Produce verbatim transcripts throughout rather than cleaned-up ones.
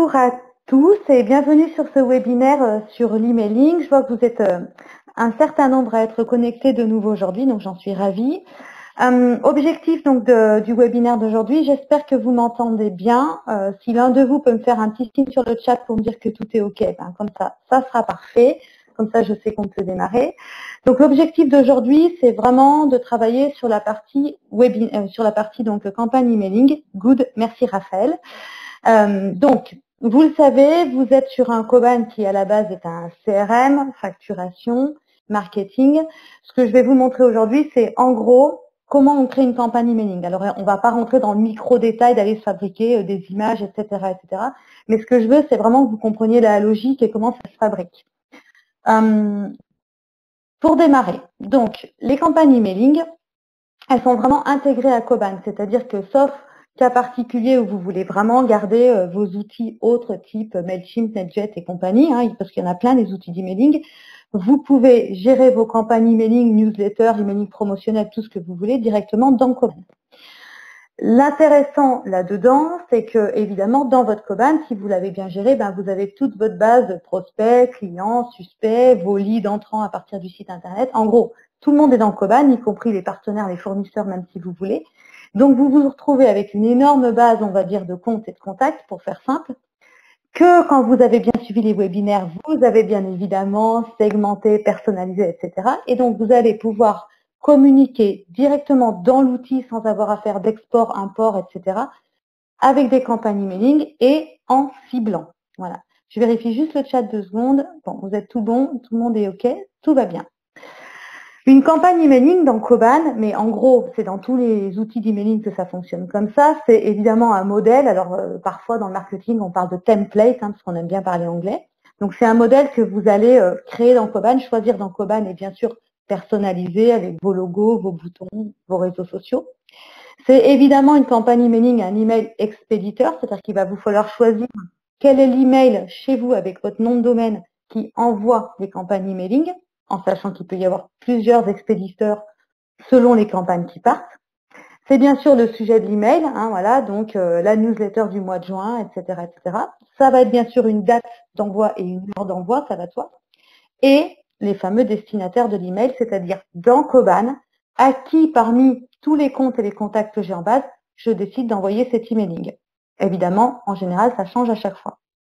Bonjour à tous et bienvenue sur ce webinaire euh, sur l'emailing. Je vois que vous êtes euh, un certain nombre à être connectés de nouveau aujourd'hui, donc j'en suis ravie. Euh, objectif donc de, du webinaire d'aujourd'hui, j'espère que vous m'entendez bien. Euh, si l'un de vous peut me faire un petit signe sur le chat pour me dire que tout est OK, ben, comme ça, ça sera parfait. Comme ça, je sais qu'on peut démarrer. Donc l'objectif d'aujourd'hui, c'est vraiment de travailler sur la partie webi- euh, sur la partie donc campagne emailing. Good, merci Raphaël. Euh, donc, vous le savez, vous êtes sur un Coban qui à la base est un C R M, facturation, marketing. Ce que je vais vous montrer aujourd'hui, c'est en gros comment on crée une campagne emailing. Alors, on ne va pas rentrer dans le micro-détail d'aller se fabriquer des images, et cetera, et cetera. Mais ce que je veux, c'est vraiment que vous compreniez la logique et comment ça se fabrique. Euh, pour démarrer, donc, les campagnes emailing, elles sont vraiment intégrées à Coban, c'est-à-dire que sauf cas particulier où vous voulez vraiment garder euh, vos outils autres type Mailchimp, NetJet et compagnie, hein, parce qu'il y en a plein des outils d'emailing, vous pouvez gérer vos campagnes emailing, newsletter, emailing promotionnel, tout ce que vous voulez directement dans Coban. L'intéressant là-dedans, c'est que évidemment dans votre Coban, si vous l'avez bien géré, ben, vous avez toute votre base de prospects, clients, suspects, vos leads entrants à partir du site internet. En gros, tout le monde est dans Coban, y compris les partenaires, les fournisseurs, même si vous voulez. Donc, vous vous retrouvez avec une énorme base, on va dire, de comptes et de contacts, pour faire simple, que quand vous avez bien suivi les webinaires, vous avez bien évidemment segmenté, personnalisé, et cetera. Et donc, vous allez pouvoir communiquer directement dans l'outil sans avoir à faire d'export, import, et cetera, avec des campagnes emailing et en ciblant. Voilà. Je vérifie juste le chat deux secondes. Bon, vous êtes tout bon, tout le monde est OK, tout va bien. Une campagne emailing dans Coban, mais en gros, c'est dans tous les outils d'emailing que ça fonctionne comme ça. C'est évidemment un modèle. Alors, euh, parfois, dans le marketing, on parle de template, hein, parce qu'on aime bien parler anglais. Donc, c'est un modèle que vous allez euh, créer dans Coban, choisir dans Coban et bien sûr personnaliser avec vos logos, vos boutons, vos réseaux sociaux. C'est évidemment une campagne emailing, un email expéditeur, c'est-à-dire qu'il va vous falloir choisir quel est l'email chez vous avec votre nom de domaine qui envoie les campagnes emailing, en sachant qu'il peut y avoir plusieurs expéditeurs selon les campagnes qui partent. C'est bien sûr le sujet de l'email, hein, voilà, donc euh, la newsletter du mois de juin, et cetera, et cetera. Ça va être bien sûr une date d'envoi et une heure d'envoi, ça va de soi. Et les fameux destinataires de l'email, c'est-à-dire dans Coban, à qui parmi tous les comptes et les contacts que j'ai en base, je décide d'envoyer cet emailing. Évidemment, en général, ça change à chaque fois.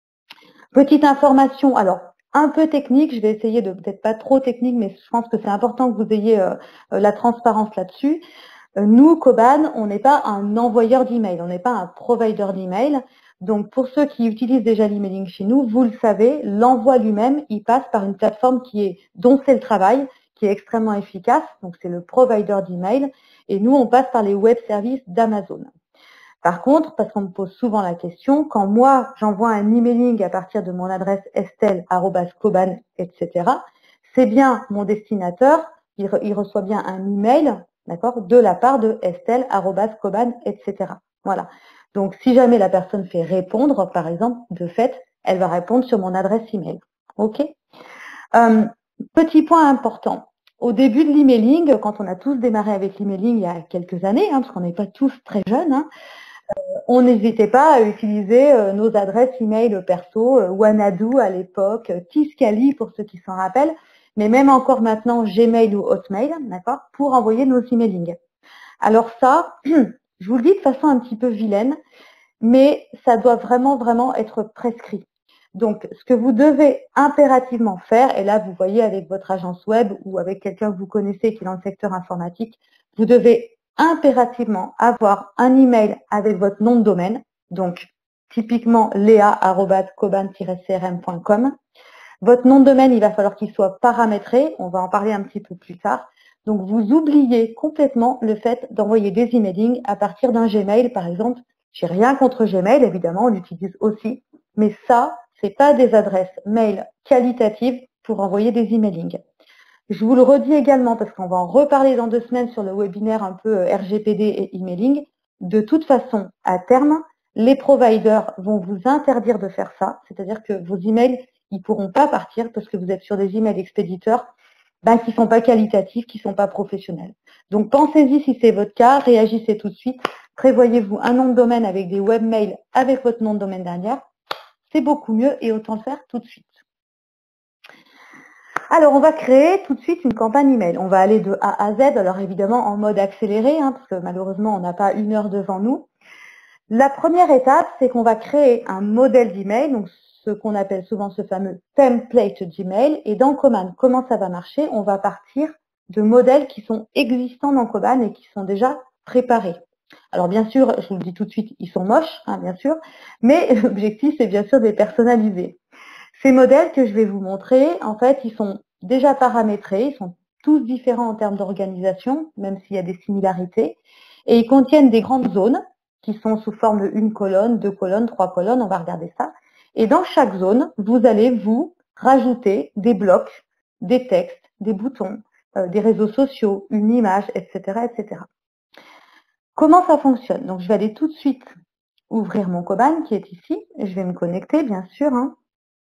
Petite information, alors un peu technique, je vais essayer de peut-être pas trop technique, mais je pense que c'est important que vous ayez euh, la transparence là-dessus. Euh, nous, Coban, on n'est pas un envoyeur d'email, on n'est pas un provider d'email. Donc, pour ceux qui utilisent déjà l'emailing chez nous, vous le savez, l'envoi lui-même, il passe par une plateforme qui est, dont c'est le travail, qui est extrêmement efficace. Donc, c'est le provider d'email. Et nous, on passe par les web services d'Amazon. Par contre, parce qu'on me pose souvent la question, quand moi, j'envoie un emailing à partir de mon adresse estelle arobase coban, et cetera, c'est bien mon destinateur, il, re, il reçoit bien un email, d'accord, de la part de estelle arobase coban, et cetera. Voilà. Donc, si jamais la personne fait répondre, par exemple, de fait, elle va répondre sur mon adresse email. OK. Euh, petit point important. Au début de l'emailing, quand on a tous démarré avec l'emailing il y a quelques années, hein, parce qu'on n'est pas tous très jeunes, hein, on n'hésitait pas à utiliser euh, nos adresses email perso, euh, Wanadoo à l'époque, euh, Tiscali pour ceux qui s'en rappellent, mais même encore maintenant Gmail ou Hotmail, d'accord, pour envoyer nos emailings. Alors ça, je vous le dis de façon un petit peu vilaine, mais ça doit vraiment, vraiment être prescrit. Donc, ce que vous devez impérativement faire, et là, vous voyez avec votre agence web ou avec quelqu'un que vous connaissez qui est dans le secteur informatique, vous devez impérativement avoir un email avec votre nom de domaine, donc typiquement léa arobase coban tiret c r m point com. Votre nom de domaine, il va falloir qu'il soit paramétré, on va en parler un petit peu plus tard. Donc, vous oubliez complètement le fait d'envoyer des emailings à partir d'un Gmail, par exemple. J'ai rien contre Gmail, évidemment, on l'utilise aussi, mais ça, c'est pas des adresses mail qualitatives pour envoyer des emailings. Je vous le redis également, parce qu'on va en reparler dans deux semaines sur le webinaire un peu R G P D et emailing. De toute façon, à terme, les providers vont vous interdire de faire ça, c'est-à-dire que vos emails, ils ne pourront pas partir parce que vous êtes sur des emails expéditeurs ben, qui ne sont pas qualitatifs, qui ne sont pas professionnels. Donc, pensez-y si c'est votre cas, réagissez tout de suite. Prévoyez-vous un nom de domaine avec des webmails avec votre nom de domaine derrière. c'est beaucoup mieux et autant le faire tout de suite. Alors, on va créer tout de suite une campagne email. On va aller de A à Z, alors évidemment en mode accéléré, hein, parce que malheureusement, on n'a pas une heure devant nous. La première étape, c'est qu'on va créer un modèle d'email, donc ce qu'on appelle souvent ce fameux template Gmail. Et dans Koban, comment ça va marcher? On va partir de modèles qui sont existants dans Koban et qui sont déjà préparés. Alors bien sûr, je vous le dis tout de suite, ils sont moches, hein, bien sûr, mais l'objectif, c'est bien sûr de les personnaliser. Ces modèles que je vais vous montrer, en fait, ils sont déjà paramétrés, ils sont tous différents en termes d'organisation, même s'il y a des similarités, et ils contiennent des grandes zones qui sont sous forme de une colonne, deux colonnes, trois colonnes, on va regarder ça. Et dans chaque zone, vous allez vous rajouter des blocs, des textes, des boutons, euh, des réseaux sociaux, une image, et cetera, et cetera. Comment ça fonctionne? Donc, je vais aller tout de suite ouvrir mon Koban qui est ici, et je vais me connecter, bien sûr, hein.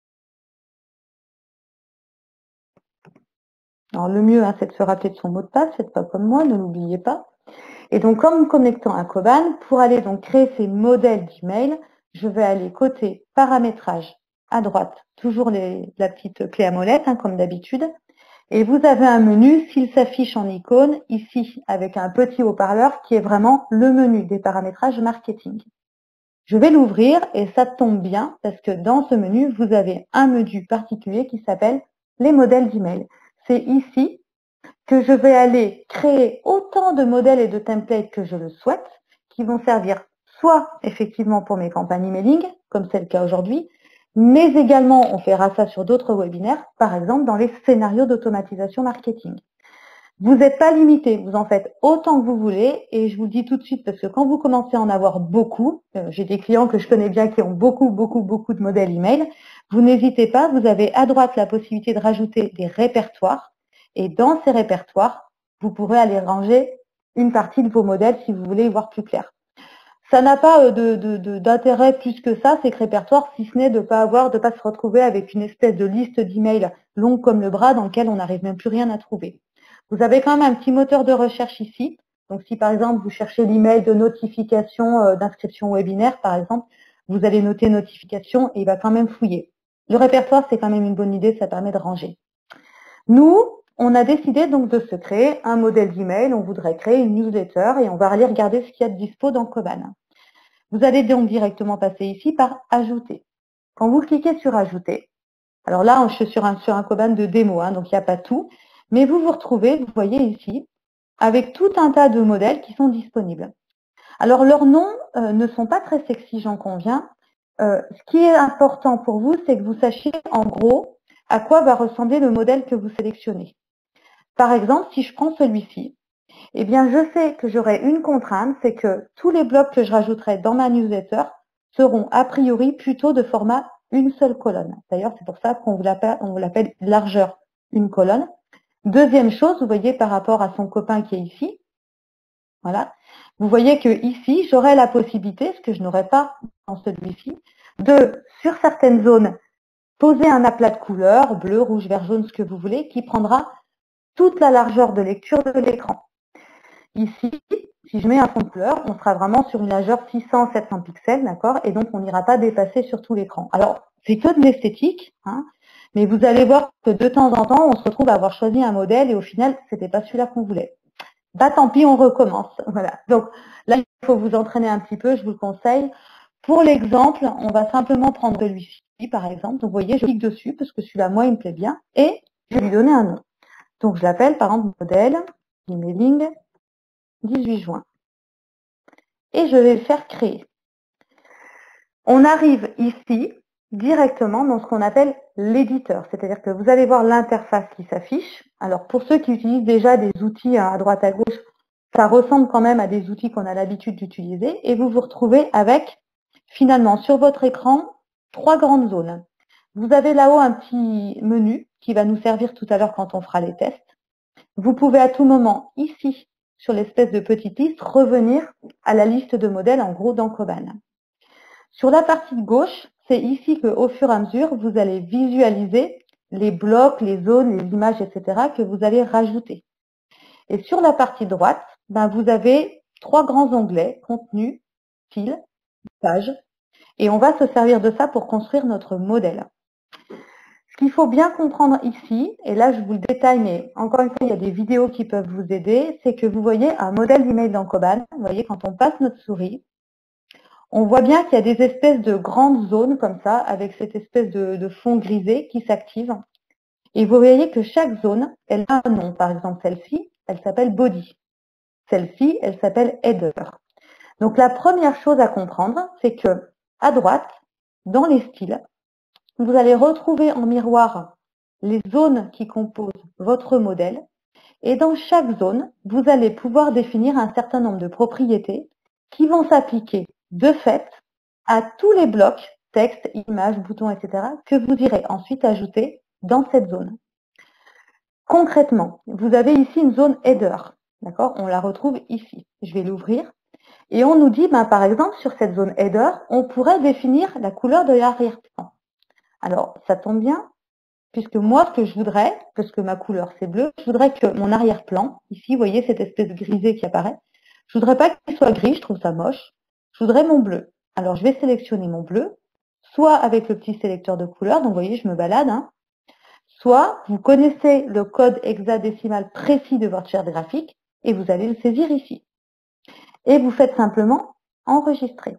Alors, le mieux, hein, c'est de se rappeler de son mot de passe, faites pas comme moi, ne l'oubliez pas. Et donc, en me connectant à Koban, pour aller donc créer ces modèles d'email, je vais aller côté paramétrage à droite, toujours les, la petite clé à molette, hein, comme d'habitude. Et vous avez un menu, s'il s'affiche en icône, ici, avec un petit haut-parleur qui est vraiment le menu des paramétrages marketing. Je vais l'ouvrir et ça tombe bien parce que dans ce menu, vous avez un menu particulier qui s'appelle les modèles d'email. C'est ici que je vais aller créer autant de modèles et de templates que je le souhaite, qui vont servir soit effectivement pour mes campagnes emailing, comme c'est le cas aujourd'hui, mais également, on fera ça sur d'autres webinaires, par exemple dans les scénarios d'automatisation marketing. Vous n'êtes pas limité, vous en faites autant que vous voulez, et je vous le dis tout de suite parce que quand vous commencez à en avoir beaucoup, euh, j'ai des clients que je connais bien qui ont beaucoup, beaucoup, beaucoup de modèles email, vous n'hésitez pas, vous avez à droite la possibilité de rajouter des répertoires, et dans ces répertoires, vous pourrez aller ranger une partie de vos modèles si vous voulez y voir plus clair. Ça n'a pas de, de, de, d'intérêt plus que ça, ces répertoires, si ce n'est de ne pas avoir, de pas se retrouver avec une espèce de liste d'emails longue comme le bras dans lequel on n'arrive même plus rien à trouver. Vous avez quand même un petit moteur de recherche ici. Donc, si par exemple, vous cherchez l'email de notification euh, d'inscription webinaire, par exemple, vous allez noter notification et il va quand même fouiller. Le répertoire, c'est quand même une bonne idée, ça permet de ranger. Nous, on a décidé donc de se créer un modèle d'email. On voudrait créer une newsletter et on va aller regarder ce qu'il y a de dispo dans Koban. Vous allez donc directement passer ici par Ajouter. Quand vous cliquez sur Ajouter, alors là, je suis sur un, sur un Koban de démo, hein, donc il n'y a pas tout, mais vous vous retrouvez, vous voyez ici, avec tout un tas de modèles qui sont disponibles. Alors, leurs noms euh, ne sont pas très sexy, j'en conviens. Euh, ce qui est important pour vous, c'est que vous sachiez en gros à quoi va ressembler le modèle que vous sélectionnez. Par exemple, si je prends celui-ci, eh bien, je sais que j'aurai une contrainte, c'est que tous les blocs que je rajouterai dans ma newsletter seront a priori plutôt de format une seule colonne. D'ailleurs, c'est pour ça qu'on vous l'appelle largeur une colonne. Deuxième chose, vous voyez par rapport à son copain qui est ici, voilà, vous voyez que ici, j'aurai la possibilité, ce que je n'aurai pas dans celui-ci, de, sur certaines zones, poser un aplat de couleurs, bleu, rouge, vert, jaune, ce que vous voulez, qui prendra toute la largeur de lecture de l'écran. Ici, si je mets un fond de couleur, on sera vraiment sur une largeur six cents à sept cents pixels, d'accord, et donc on n'ira pas dépasser sur tout l'écran. Alors, c'est que de l'esthétique, hein, mais vous allez voir que de temps en temps, on se retrouve à avoir choisi un modèle et au final, c'était pas celui-là qu'on voulait. Bah tant pis, on recommence. Voilà. Donc là, il faut vous entraîner un petit peu, je vous le conseille. Pour l'exemple, on va simplement prendre celui-ci, par exemple. Donc vous voyez, je clique dessus parce que celui-là, moi, il me plaît bien, et je vais lui donner un nom. Donc je l'appelle, par exemple, modèle, emailing, dix-huit juin. Et je vais le faire créer. On arrive ici directement dans ce qu'on appelle l'éditeur. C'est-à-dire que vous allez voir l'interface qui s'affiche. Alors pour ceux qui utilisent déjà des outils à droite à gauche, ça ressemble quand même à des outils qu'on a l'habitude d'utiliser. Et vous vous retrouvez avec, finalement, sur votre écran, trois grandes zones. Vous avez là-haut un petit menu qui va nous servir tout à l'heure quand on fera les tests. Vous pouvez à tout moment, ici, sur l'espèce de petite liste, revenir à la liste de modèles, en gros, dans Koban. Sur la partie de gauche, c'est ici qu'au fur et à mesure, vous allez visualiser les blocs, les zones, les images, et cetera que vous allez rajouter. Et sur la partie droite, ben, vous avez trois grands onglets, contenu, fil, page. Et on va se servir de ça pour construire notre modèle. Ce qu'il faut bien comprendre ici, et là je vous le détaille, mais encore une fois, il y a des vidéos qui peuvent vous aider, c'est que vous voyez un modèle d'email dans Koban. Vous voyez, quand on passe notre souris, on voit bien qu'il y a des espèces de grandes zones comme ça, avec cette espèce de, de fond grisé qui s'active. Et vous voyez que chaque zone, elle a un nom. Par exemple, celle-ci, elle s'appelle Body. Celle-ci, elle s'appelle Header. Donc la première chose à comprendre, c'est que à droite, dans les styles, vous allez retrouver en miroir les zones qui composent votre modèle. Et dans chaque zone, vous allez pouvoir définir un certain nombre de propriétés qui vont s'appliquer de fait à tous les blocs, texte, images, boutons, et cetera, que vous irez ensuite ajouter dans cette zone. Concrètement, vous avez ici une zone header. D'accord? On la retrouve ici. Je vais l'ouvrir. Et on nous dit, ben, par exemple, sur cette zone header, on pourrait définir la couleur de l'arrière-plan. Alors, ça tombe bien, puisque moi, ce que je voudrais, parce que ma couleur c'est bleu, je voudrais que mon arrière-plan, ici, vous voyez cette espèce de grisé qui apparaît, je voudrais pas qu'il soit gris, je trouve ça moche, je voudrais mon bleu. Alors, je vais sélectionner mon bleu, soit avec le petit sélecteur de couleurs, donc vous voyez, je me balade, hein, soit vous connaissez le code hexadécimal précis de votre charte graphique et vous allez le saisir ici. Et vous faites simplement enregistrer.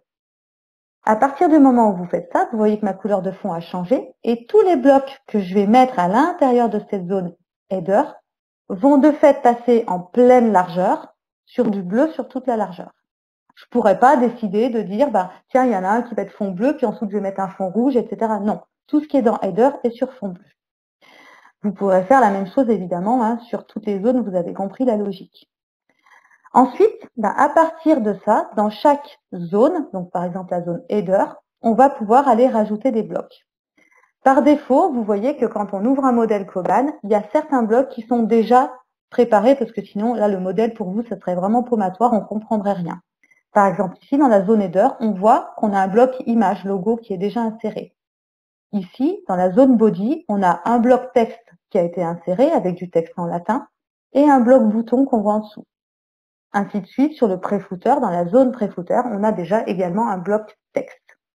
À partir du moment où vous faites ça, vous voyez que ma couleur de fond a changé et tous les blocs que je vais mettre à l'intérieur de cette zone header vont de fait passer en pleine largeur sur du bleu sur toute la largeur. Je ne pourrais pas décider de dire, bah, tiens, il y en a un qui va être fond bleu, puis ensuite je vais mettre un fond rouge, et cetera. Non, tout ce qui est dans header est sur fond bleu. Vous pourrez faire la même chose évidemment hein, sur toutes les zones, vous avez compris la logique. Ensuite, ben, à partir de ça, dans chaque zone, donc par exemple la zone header, on va pouvoir aller rajouter des blocs. Par défaut, vous voyez que quand on ouvre un modèle Koban, il y a certains blocs qui sont déjà préparés parce que sinon, là, le modèle pour vous, ça serait vraiment paumatoire, on ne comprendrait rien. Par exemple, ici, dans la zone header, on voit qu'on a un bloc image, logo qui est déjà inséré. Ici, dans la zone body, on a un bloc texte qui a été inséré avec du texte en latin et un bloc bouton qu'on voit en dessous. Ainsi de suite, sur le pré-footer, dans la zone pré-footer, on a déjà également un bloc texte.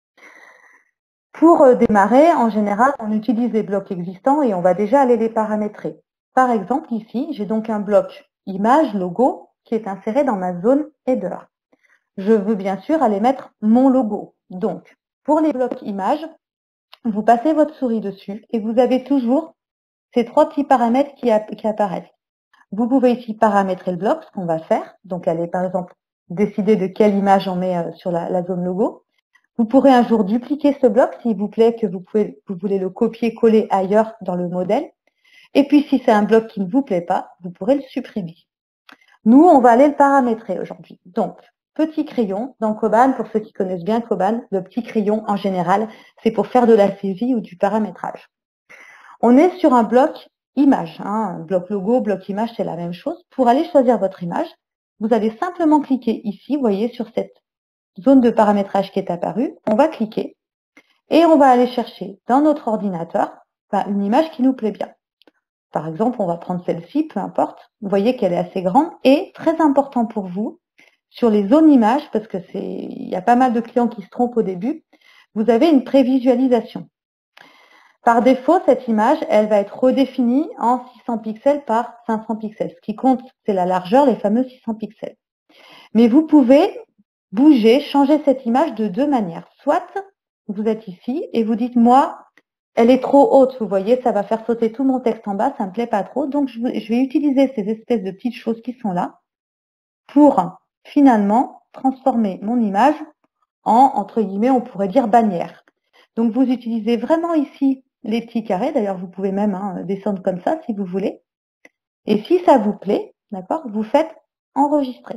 Pour démarrer, en général, on utilise les blocs existants et on va déjà aller les paramétrer. Par exemple, ici, j'ai donc un bloc image, logo, qui est inséré dans ma zone header. Je veux bien sûr aller mettre mon logo. Donc, pour les blocs images, vous passez votre souris dessus et vous avez toujours ces trois petits paramètres qui, qui apparaissent. Vous pouvez ici paramétrer le bloc, ce qu'on va faire. Donc, aller par exemple décider de quelle image on met sur la, la zone logo. Vous pourrez un jour dupliquer ce bloc s'il vous plaît, que vous, pouvez, vous voulez le copier-coller ailleurs dans le modèle. Et puis, si c'est un bloc qui ne vous plaît pas, vous pourrez le supprimer. Nous, on va aller le paramétrer aujourd'hui. Donc, petit crayon dans Koban, pour ceux qui connaissent bien Koban, le petit crayon en général, c'est pour faire de la saisie ou du paramétrage. On est sur un bloc image, hein, bloc logo, bloc image, c'est la même chose. Pour aller choisir votre image, vous allez simplement cliquer ici, vous voyez, sur cette zone de paramétrage qui est apparue. On va cliquer et on va aller chercher dans notre ordinateur ben, une image qui nous plaît bien. Par exemple, on va prendre celle-ci, peu importe. Vous voyez qu'elle est assez grande et très important pour vous, sur les zones images, parce que c'est, il y a pas mal de clients qui se trompent au début, vous avez une prévisualisation. Par défaut, cette image, elle va être redéfinie en six cents pixels par cinq cents pixels. Ce qui compte, c'est la largeur, les fameux six cents pixels. Mais vous pouvez bouger, changer cette image de deux manières. Soit vous êtes ici et vous dites, moi, elle est trop haute, vous voyez, ça va faire sauter tout mon texte en bas, ça ne me plaît pas trop. Donc, je vais utiliser ces espèces de petites choses qui sont là pour finalement transformer mon image en, entre guillemets, on pourrait dire bannière. Donc, vous utilisez vraiment ici les petits carrés. D'ailleurs, vous pouvez même hein, descendre comme ça si vous voulez. Et si ça vous plaît, d'accord, vous faites enregistrer.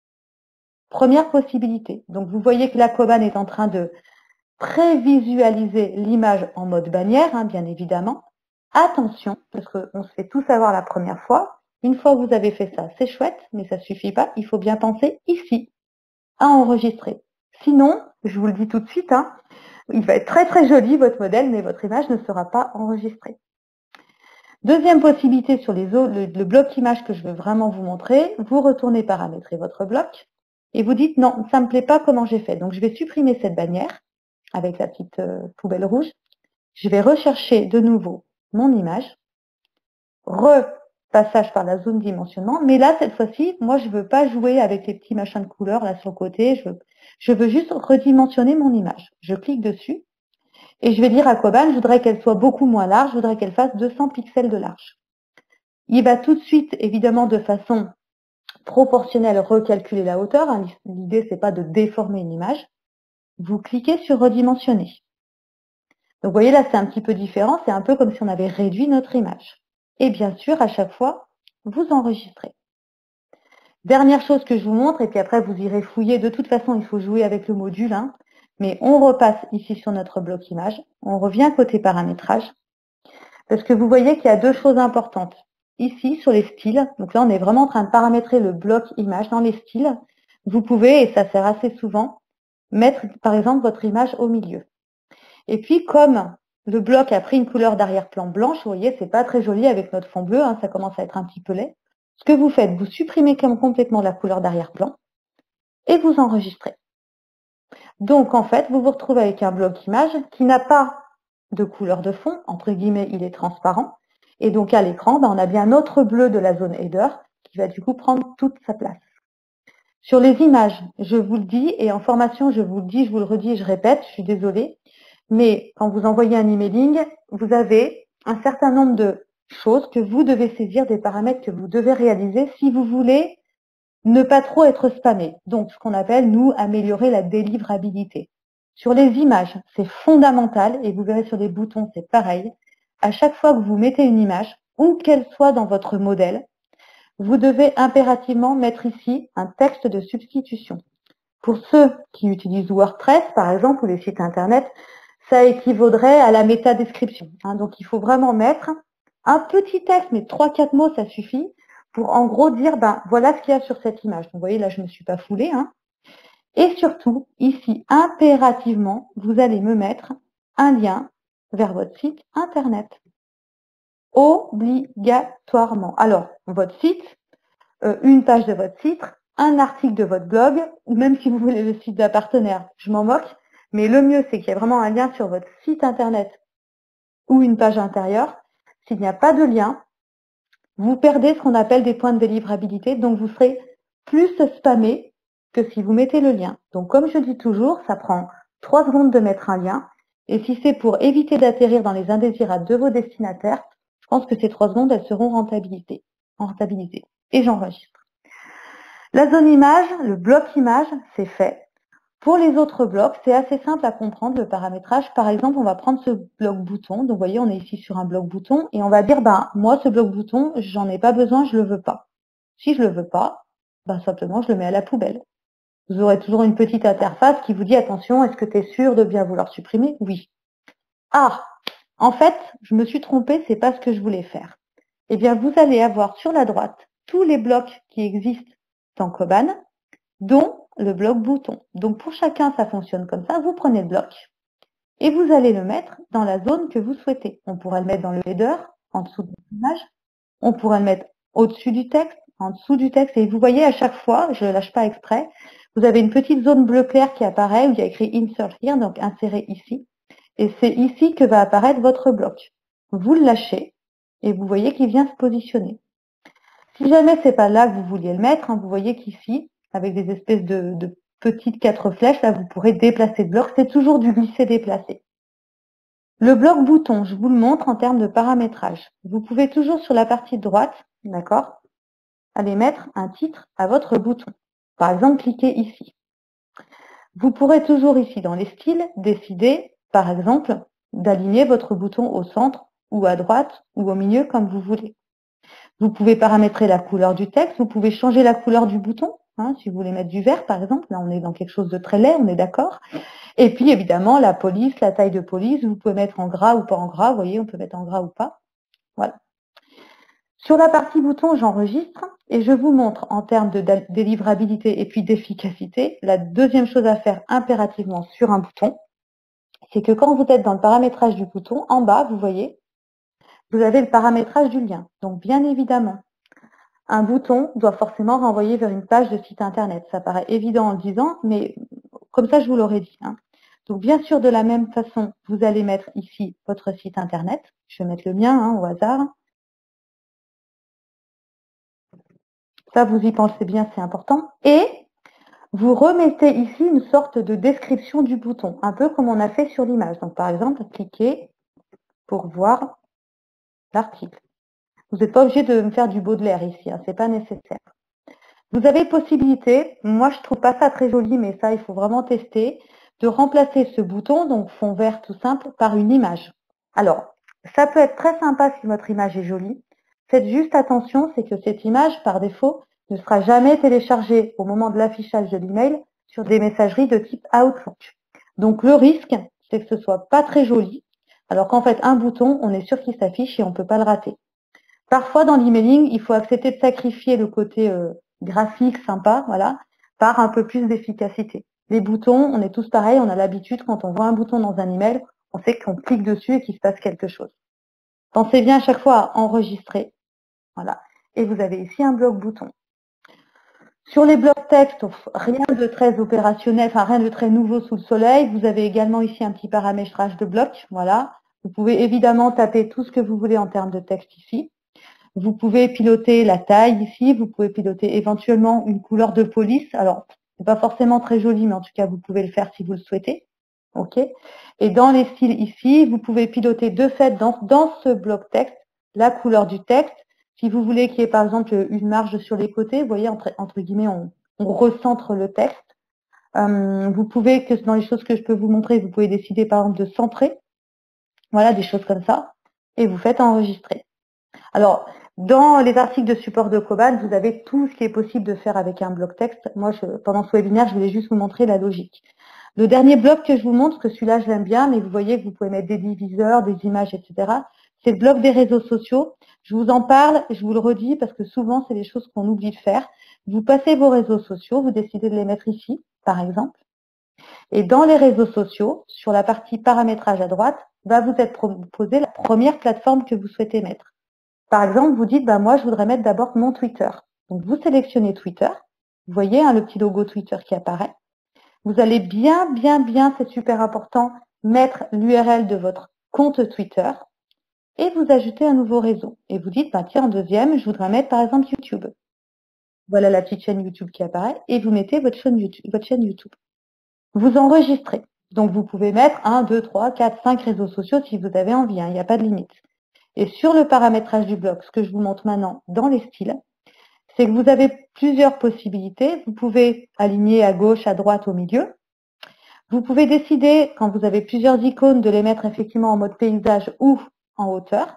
Première possibilité. Donc, vous voyez que la Koban est en train de prévisualiser l'image en mode bannière, hein, bien évidemment. Attention, parce qu'on se fait tout savoir la première fois. Une fois que vous avez fait ça, c'est chouette, mais ça ne suffit pas. Il faut bien penser ici à enregistrer. Sinon, je vous le dis tout de suite, hein, il va être très très joli votre modèle, mais votre image ne sera pas enregistrée. Deuxième possibilité sur les autres, le, le bloc image que je veux vraiment vous montrer, vous retournez paramétrer votre bloc et vous dites non, ça ne me plaît pas comment j'ai fait. Donc je vais supprimer cette bannière. avec la petite euh, poubelle rouge. Je vais rechercher de nouveau mon image, repassage par la zone dimensionnement, mais là, cette fois-ci, moi, je ne veux pas jouer avec les petits machins de couleur là sur le côté, je veux, je veux juste redimensionner mon image. Je clique dessus et je vais dire à Coban, je voudrais qu'elle soit beaucoup moins large, je voudrais qu'elle fasse deux cents pixels de large. Il va tout de suite, évidemment, de façon proportionnelle, recalculer la hauteur. Hein. L'idée, c'est pas de déformer une image. Vous cliquez sur redimensionner. Donc, vous voyez, là, c'est un petit peu différent. C'est un peu comme si on avait réduit notre image. Et bien sûr, à chaque fois, vous enregistrez. Dernière chose que je vous montre, et puis après, vous irez fouiller. De toute façon, il faut jouer avec le module. Hein. Mais on repasse ici sur notre bloc image. On revient côté paramétrage. Parce que vous voyez qu'il y a deux choses importantes. Ici, sur les styles, donc là, on est vraiment en train de paramétrer le bloc image. Dans les styles, vous pouvez, et ça sert assez souvent, mettre, par exemple, votre image au milieu. Et puis, comme le bloc a pris une couleur d'arrière-plan blanche, vous voyez, c'est pas très joli avec notre fond bleu, hein, ça commence à être un petit peu laid. Ce que vous faites, vous supprimez comme complètement la couleur d'arrière-plan et vous enregistrez. Donc, en fait, vous vous retrouvez avec un bloc image qui n'a pas de couleur de fond, entre guillemets, il est transparent. Et donc, à l'écran, ben, on a bien notre bleu de la zone header qui va du coup prendre toute sa place. Sur les images, je vous le dis, et en formation, je vous le dis, je vous le redis, je répète, je suis désolée, mais quand vous envoyez un emailing, vous avez un certain nombre de choses que vous devez saisir, des paramètres que vous devez réaliser si vous voulez ne pas trop être spammé. Donc, ce qu'on appelle, nous, améliorer la délivrabilité. Sur les images, c'est fondamental, et vous verrez sur les boutons, c'est pareil. À chaque fois que vous mettez une image, où qu'elle soit dans votre modèle, vous devez impérativement mettre ici un texte de substitution. Pour ceux qui utilisent WordPress, par exemple, ou les sites Internet, ça équivaudrait à la métadescription. Hein. Donc, il faut vraiment mettre un petit texte, mais trois quatre mots, ça suffit, pour en gros dire, ben voilà ce qu'il y a sur cette image. Donc, vous voyez, là, je ne me suis pas foulée. Hein. Et surtout, ici, impérativement, vous allez me mettre un lien vers votre site Internet. Obligatoirement. Alors, votre site, euh, une page de votre site, un article de votre blog, ou même si vous voulez le site d'un partenaire, je m'en moque, mais le mieux, c'est qu'il y ait vraiment un lien sur votre site Internet ou une page intérieure. S'il n'y a pas de lien, vous perdez ce qu'on appelle des points de délivrabilité, donc vous serez plus spammé que si vous mettez le lien. Donc, comme je dis toujours, ça prend trois secondes de mettre un lien, et si c'est pour éviter d'atterrir dans les indésirables de vos destinataires, je pense que ces trois secondes, elles seront rentabilisées. rentabilisées. Et j'enregistre. La zone image, le bloc image, c'est fait. Pour les autres blocs, c'est assez simple à comprendre le paramétrage. Par exemple, on va prendre ce bloc bouton. Donc, vous voyez, on est ici sur un bloc bouton et on va dire, ben, moi, ce bloc bouton, j'en ai pas besoin, je le veux pas. Si je le veux pas, ben, simplement, je le mets à la poubelle. Vous aurez toujours une petite interface qui vous dit, attention, est-ce que tu es sûr de bien vouloir supprimer? Oui. Ah, en fait, je me suis trompée, c'est pas ce que je voulais faire. Eh bien, vous allez avoir sur la droite tous les blocs qui existent dans Coban, dont le bloc bouton. Donc, pour chacun, ça fonctionne comme ça. Vous prenez le bloc et vous allez le mettre dans la zone que vous souhaitez. On pourrait le mettre dans le header, en dessous de l'image. On pourrait le mettre au-dessus du texte, en dessous du texte. Et vous voyez, à chaque fois, je ne le lâche pas exprès, vous avez une petite zone bleu clair qui apparaît où il y a écrit Insert here, donc insérer ici. Et c'est ici que va apparaître votre bloc. Vous le lâchez et vous voyez qu'il vient se positionner. Si jamais c'est pas là que vous vouliez le mettre, hein, vous voyez qu'ici, avec des espèces de, de petites quatre flèches, là, vous pourrez déplacer le bloc. C'est toujours du glisser-déplacer. Le bloc bouton, je vous le montre en termes de paramétrage. Vous pouvez toujours sur la partie droite, d'accord, aller mettre un titre à votre bouton. Par exemple, cliquez ici. Vous pourrez toujours ici, dans les styles, décider, par exemple, d'aligner votre bouton au centre ou à droite ou au milieu comme vous voulez. Vous pouvez paramétrer la couleur du texte, vous pouvez changer la couleur du bouton, hein, si vous voulez mettre du vert par exemple, là on est dans quelque chose de très laid, on est d'accord. Et puis évidemment la police, la taille de police, vous pouvez mettre en gras ou pas en gras, vous voyez, on peut mettre en gras ou pas. Voilà. Sur la partie bouton, j'enregistre et je vous montre en termes de délivrabilité et puis d'efficacité, la deuxième chose à faire impérativement sur un bouton, c'est que quand vous êtes dans le paramétrage du bouton, en bas, vous voyez, vous avez le paramétrage du lien. Donc, bien évidemment, un bouton doit forcément renvoyer vers une page de site Internet. Ça paraît évident en le disant, mais comme ça, je vous l'aurais dit. Hein. Donc, bien sûr, de la même façon, vous allez mettre ici votre site internet. Je vais mettre le mien hein, au hasard. Ça, vous y pensez bien, c'est important. Et vous remettez ici une sorte de description du bouton, un peu comme on a fait sur l'image. Donc, par exemple, cliquez pour voir l'article. Vous n'êtes pas obligé de me faire du Baudelaire ici, hein, ce n'est pas nécessaire. Vous avez possibilité, moi je trouve pas ça très joli, mais ça il faut vraiment tester, de remplacer ce bouton, donc fond vert tout simple, par une image. Alors, ça peut être très sympa si votre image est jolie. Faites juste attention, c'est que cette image, par défaut, ne sera jamais téléchargée au moment de l'affichage de l'email sur des messageries de type Outlook. Donc le risque, c'est que ce soit pas très joli, alors qu'en fait un bouton, on est sûr qu'il s'affiche et on ne peut pas le rater. Parfois dans l'emailing, il faut accepter de sacrifier le côté euh, graphique, sympa, voilà, par un peu plus d'efficacité. Les boutons, on est tous pareils, on a l'habitude, quand on voit un bouton dans un email, on sait qu'on clique dessus et qu'il se passe quelque chose. Pensez bien à chaque fois à enregistrer, voilà. Et vous avez ici un bloc bouton. Sur les blocs texte, rien de très opérationnel, enfin rien de très nouveau sous le soleil. Vous avez également ici un petit paramétrage de bloc, voilà. Vous pouvez évidemment taper tout ce que vous voulez en termes de texte ici. Vous pouvez piloter la taille ici, vous pouvez piloter éventuellement une couleur de police. Alors, c'est pas forcément très joli, mais en tout cas, vous pouvez le faire si vous le souhaitez. OK. Et dans les styles ici, vous pouvez piloter de fait dans, dans ce bloc texte la couleur du texte. Si vous voulez qu'il y ait par exemple une marge sur les côtés, vous voyez, entre, entre guillemets, on, on recentre le texte. Euh, vous pouvez, que dans les choses que je peux vous montrer, vous pouvez décider par exemple de centrer. Voilà, des choses comme ça. Et vous faites enregistrer. Alors, dans les articles de support de Koban, vous avez tout ce qui est possible de faire avec un bloc texte. Moi, je, pendant ce webinaire, je voulais juste vous montrer la logique. Le dernier bloc que je vous montre, que celui-là, je l'aime bien, mais vous voyez que vous pouvez mettre des diviseurs, des images, et cetera. C'est le bloc des réseaux sociaux. Je vous en parle, je vous le redis, parce que souvent, c'est des choses qu'on oublie de faire. Vous passez vos réseaux sociaux, vous décidez de les mettre ici, par exemple. Et dans les réseaux sociaux, sur la partie paramétrage à droite, va vous être proposée la première plateforme que vous souhaitez mettre. Par exemple, vous dites, bah, moi, je voudrais mettre d'abord mon Twitter. Donc, vous sélectionnez Twitter. Vous voyez hein, le petit logo Twitter qui apparaît. Vous allez bien, bien, bien, c'est super important, mettre l'U R L de votre compte Twitter et vous ajoutez un nouveau réseau. Et vous dites, bah, tiens, en deuxième, je voudrais mettre par exemple YouTube. Voilà la petite chaîne YouTube qui apparaît et vous mettez votre chaîne YouTube. Votre chaîne YouTube. Vous enregistrez. Donc, vous pouvez mettre un, deux, trois, quatre, cinq réseaux sociaux si vous avez envie. Hein, il n'y a pas de limite. Et sur le paramétrage du bloc, ce que je vous montre maintenant dans les styles, c'est que vous avez plusieurs possibilités. Vous pouvez aligner à gauche, à droite, au milieu. Vous pouvez décider, quand vous avez plusieurs icônes, de les mettre effectivement en mode paysage ou en hauteur.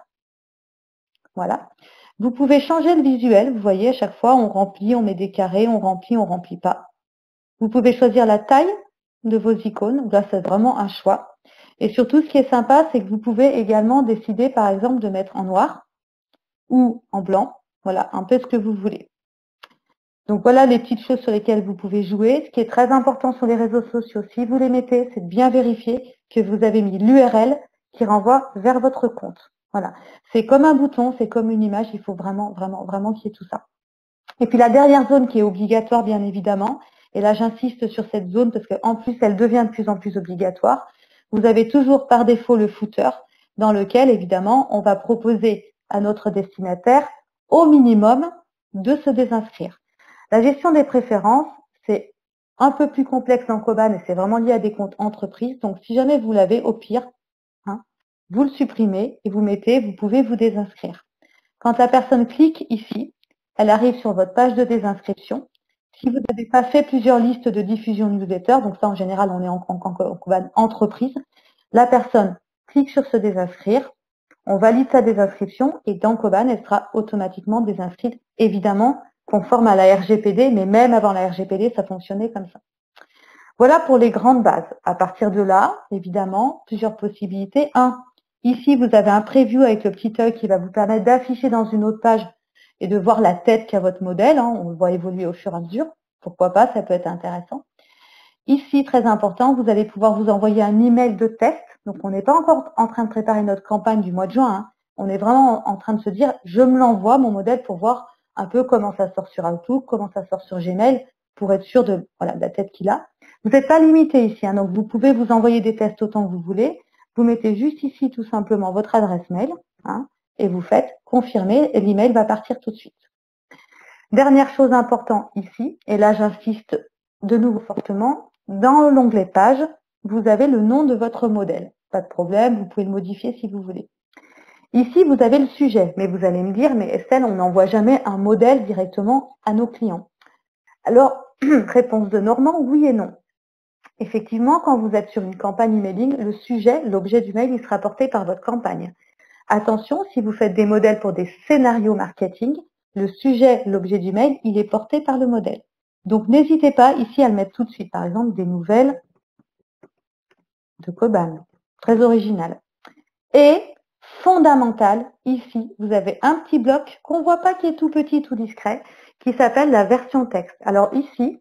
Voilà. Vous pouvez changer le visuel. Vous voyez, à chaque fois, on remplit, on met des carrés, on remplit, on remplit pas. Vous pouvez choisir la taille de vos icônes. Là, c'est vraiment un choix. Et surtout, ce qui est sympa, c'est que vous pouvez également décider, par exemple, de mettre en noir ou en blanc. Voilà, un peu ce que vous voulez. Donc voilà les petites choses sur lesquelles vous pouvez jouer. Ce qui est très important sur les réseaux sociaux, si vous les mettez, c'est de bien vérifier que vous avez mis l'U R L qui renvoie vers votre compte. Voilà, c'est comme un bouton, c'est comme une image, il faut vraiment, vraiment, vraiment qu'il y ait tout ça. Et puis la dernière zone qui est obligatoire, bien évidemment, et là j'insiste sur cette zone parce qu'en plus elle devient de plus en plus obligatoire, vous avez toujours par défaut le footer dans lequel, évidemment, on va proposer à notre destinataire au minimum de se désinscrire. La gestion des préférences, c'est un peu plus complexe dans Koban et c'est vraiment lié à des comptes entreprises. Donc, si jamais vous l'avez, au pire, hein, vous le supprimez et vous mettez, vous pouvez vous désinscrire. Quand la personne clique ici, elle arrive sur votre page de désinscription. Si vous n'avez pas fait plusieurs listes de diffusion newsletter, donc ça en général on est en, en, en Koban entreprise, la personne clique sur se désinscrire, on valide sa désinscription et dans Koban, elle sera automatiquement désinscrite, évidemment, conforme à la R G P D, mais même avant la R G P D, ça fonctionnait comme ça. Voilà pour les grandes bases. À partir de là, évidemment, plusieurs possibilités. Un, ici, vous avez un preview avec le petit œil qui va vous permettre d'afficher dans une autre page et de voir la tête qu'a votre modèle. Hein. On le voit évoluer au fur et à mesure. Pourquoi pas, ça peut être intéressant. Ici, très important, vous allez pouvoir vous envoyer un email de test. Donc, on n'est pas encore en train de préparer notre campagne du mois de juin. Hein. On est vraiment en train de se dire, je me l'envoie, mon modèle, pour voir un peu comment ça sort sur Outlook, comment ça sort sur Gmail, pour être sûr de, voilà, de la tête qu'il a. Vous n'êtes pas limité ici, hein, donc vous pouvez vous envoyer des tests autant que vous voulez. Vous mettez juste ici tout simplement votre adresse mail, hein, et vous faites confirmer et l'email va partir tout de suite. Dernière chose importante ici, et là j'insiste de nouveau fortement, dans l'onglet page, vous avez le nom de votre modèle. Pas de problème, vous pouvez le modifier si vous voulez. Ici, vous avez le sujet, mais vous allez me dire, mais Estelle, on n'envoie jamais un modèle directement à nos clients. Alors, réponse de Normand, oui et non. Effectivement, quand vous êtes sur une campagne emailing, le sujet, l'objet du mail, il sera porté par votre campagne. Attention, si vous faites des modèles pour des scénarios marketing, le sujet, l'objet du mail, il est porté par le modèle. Donc, n'hésitez pas ici à le mettre tout de suite. Par exemple, des nouvelles de Coban. Très original. Et, fondamental, ici, vous avez un petit bloc qu'on ne voit pas qui est tout petit, tout discret, qui s'appelle la version texte. Alors ici,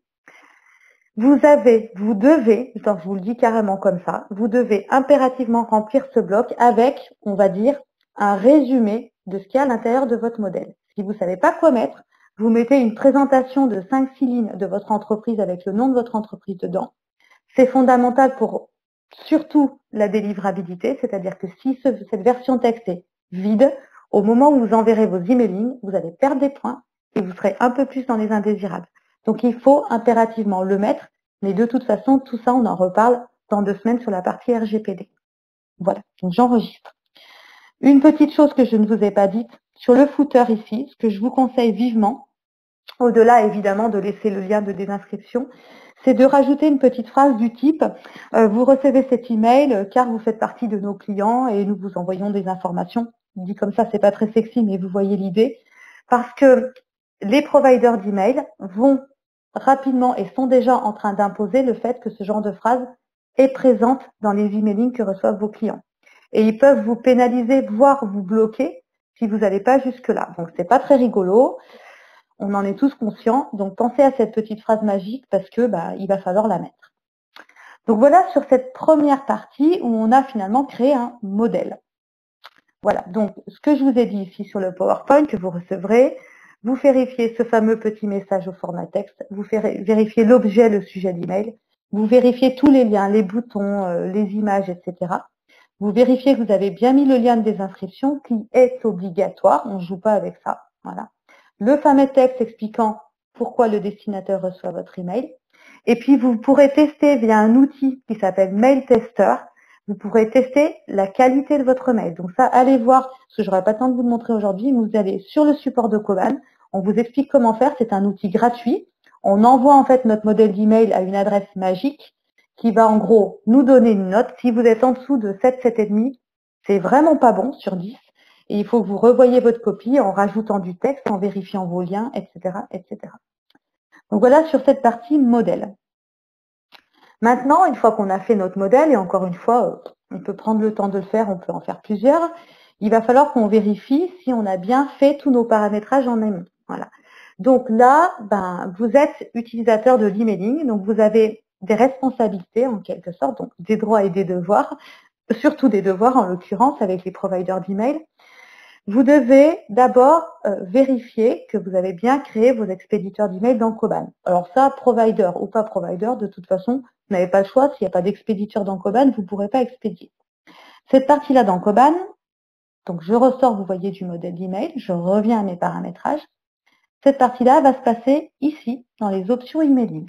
vous avez, vous devez, je vous le dis carrément comme ça, vous devez impérativement remplir ce bloc avec, on va dire, un résumé de ce qu'il y a à l'intérieur de votre modèle. Si vous ne savez pas quoi mettre, vous mettez une présentation de cinq six lignes de votre entreprise avec le nom de votre entreprise dedans. C'est fondamental pour surtout la délivrabilité, c'est-à-dire que si ce, cette version texte est vide, au moment où vous enverrez vos emailing, vous allez perdre des points et vous serez un peu plus dans les indésirables. Donc il faut impérativement le mettre, mais de toute façon, tout ça, on en reparle dans deux semaines sur la partie R G P D. Voilà, donc j'enregistre. Une petite chose que je ne vous ai pas dite, sur le footer ici, ce que je vous conseille vivement, au-delà évidemment de laisser le lien de désinscription, c'est de rajouter une petite phrase du type euh, « Vous recevez cet email car vous faites partie de nos clients et nous vous envoyons des informations ». Dit comme ça, c'est pas très sexy, mais vous voyez l'idée. Parce que les providers d'email vont rapidement et sont déjà en train d'imposer le fait que ce genre de phrase est présente dans les emailing que reçoivent vos clients. Et ils peuvent vous pénaliser, voire vous bloquer si vous n'allez pas jusque-là. Donc, c'est pas très rigolo. On en est tous conscients. Donc, pensez à cette petite phrase magique parce que bah, il va falloir la mettre. Donc, voilà sur cette première partie où on a finalement créé un modèle. Voilà. Donc, ce que je vous ai dit ici sur le PowerPoint que vous recevrez, vous vérifiez ce fameux petit message au format texte, vous vérifiez l'objet, le sujet d'email, vous vérifiez tous les liens, les boutons, les images, et cetera. Vous vérifiez que vous avez bien mis le lien de désinscription qui est obligatoire, on ne joue pas avec ça. Voilà. Le fameux texte expliquant pourquoi le destinataire reçoit votre email. Et puis, vous pourrez tester via un outil qui s'appelle Mail Tester. Vous pourrez tester la qualité de votre mail. Donc ça, allez voir, parce que je n'aurai pas le temps de vous le montrer aujourd'hui, vous allez sur le support de Coban. On vous explique comment faire. C'est un outil gratuit. On envoie en fait notre modèle d'email à une adresse magique qui va en gros nous donner une note. Si vous êtes en dessous de sept, sept virgule cinq, c'est vraiment pas bon sur dix. Et il faut que vous revoyiez votre copie en rajoutant du texte, en vérifiant vos liens, et cetera, et cetera. Donc voilà sur cette partie modèle. Maintenant, une fois qu'on a fait notre modèle, et encore une fois, on peut prendre le temps de le faire, on peut en faire plusieurs, il va falloir qu'on vérifie si on a bien fait tous nos paramétrages en amont. Voilà. Donc là, ben, vous êtes utilisateur de l'emailing, donc vous avez des responsabilités en quelque sorte, donc des droits et des devoirs, surtout des devoirs en l'occurrence avec les providers d'email. Vous devez d'abord euh, vérifier que vous avez bien créé vos expéditeurs d'email dans Coban. Alors ça, provider ou pas provider, de toute façon, vous n'avez pas le choix. S'il n'y a pas d'expéditeur dans Coban, vous ne pourrez pas expédier. Cette partie-là dans Coban, donc je ressors, vous voyez, du modèle d'email, je reviens à mes paramétrages. Cette partie-là va se passer ici, dans les options emailing.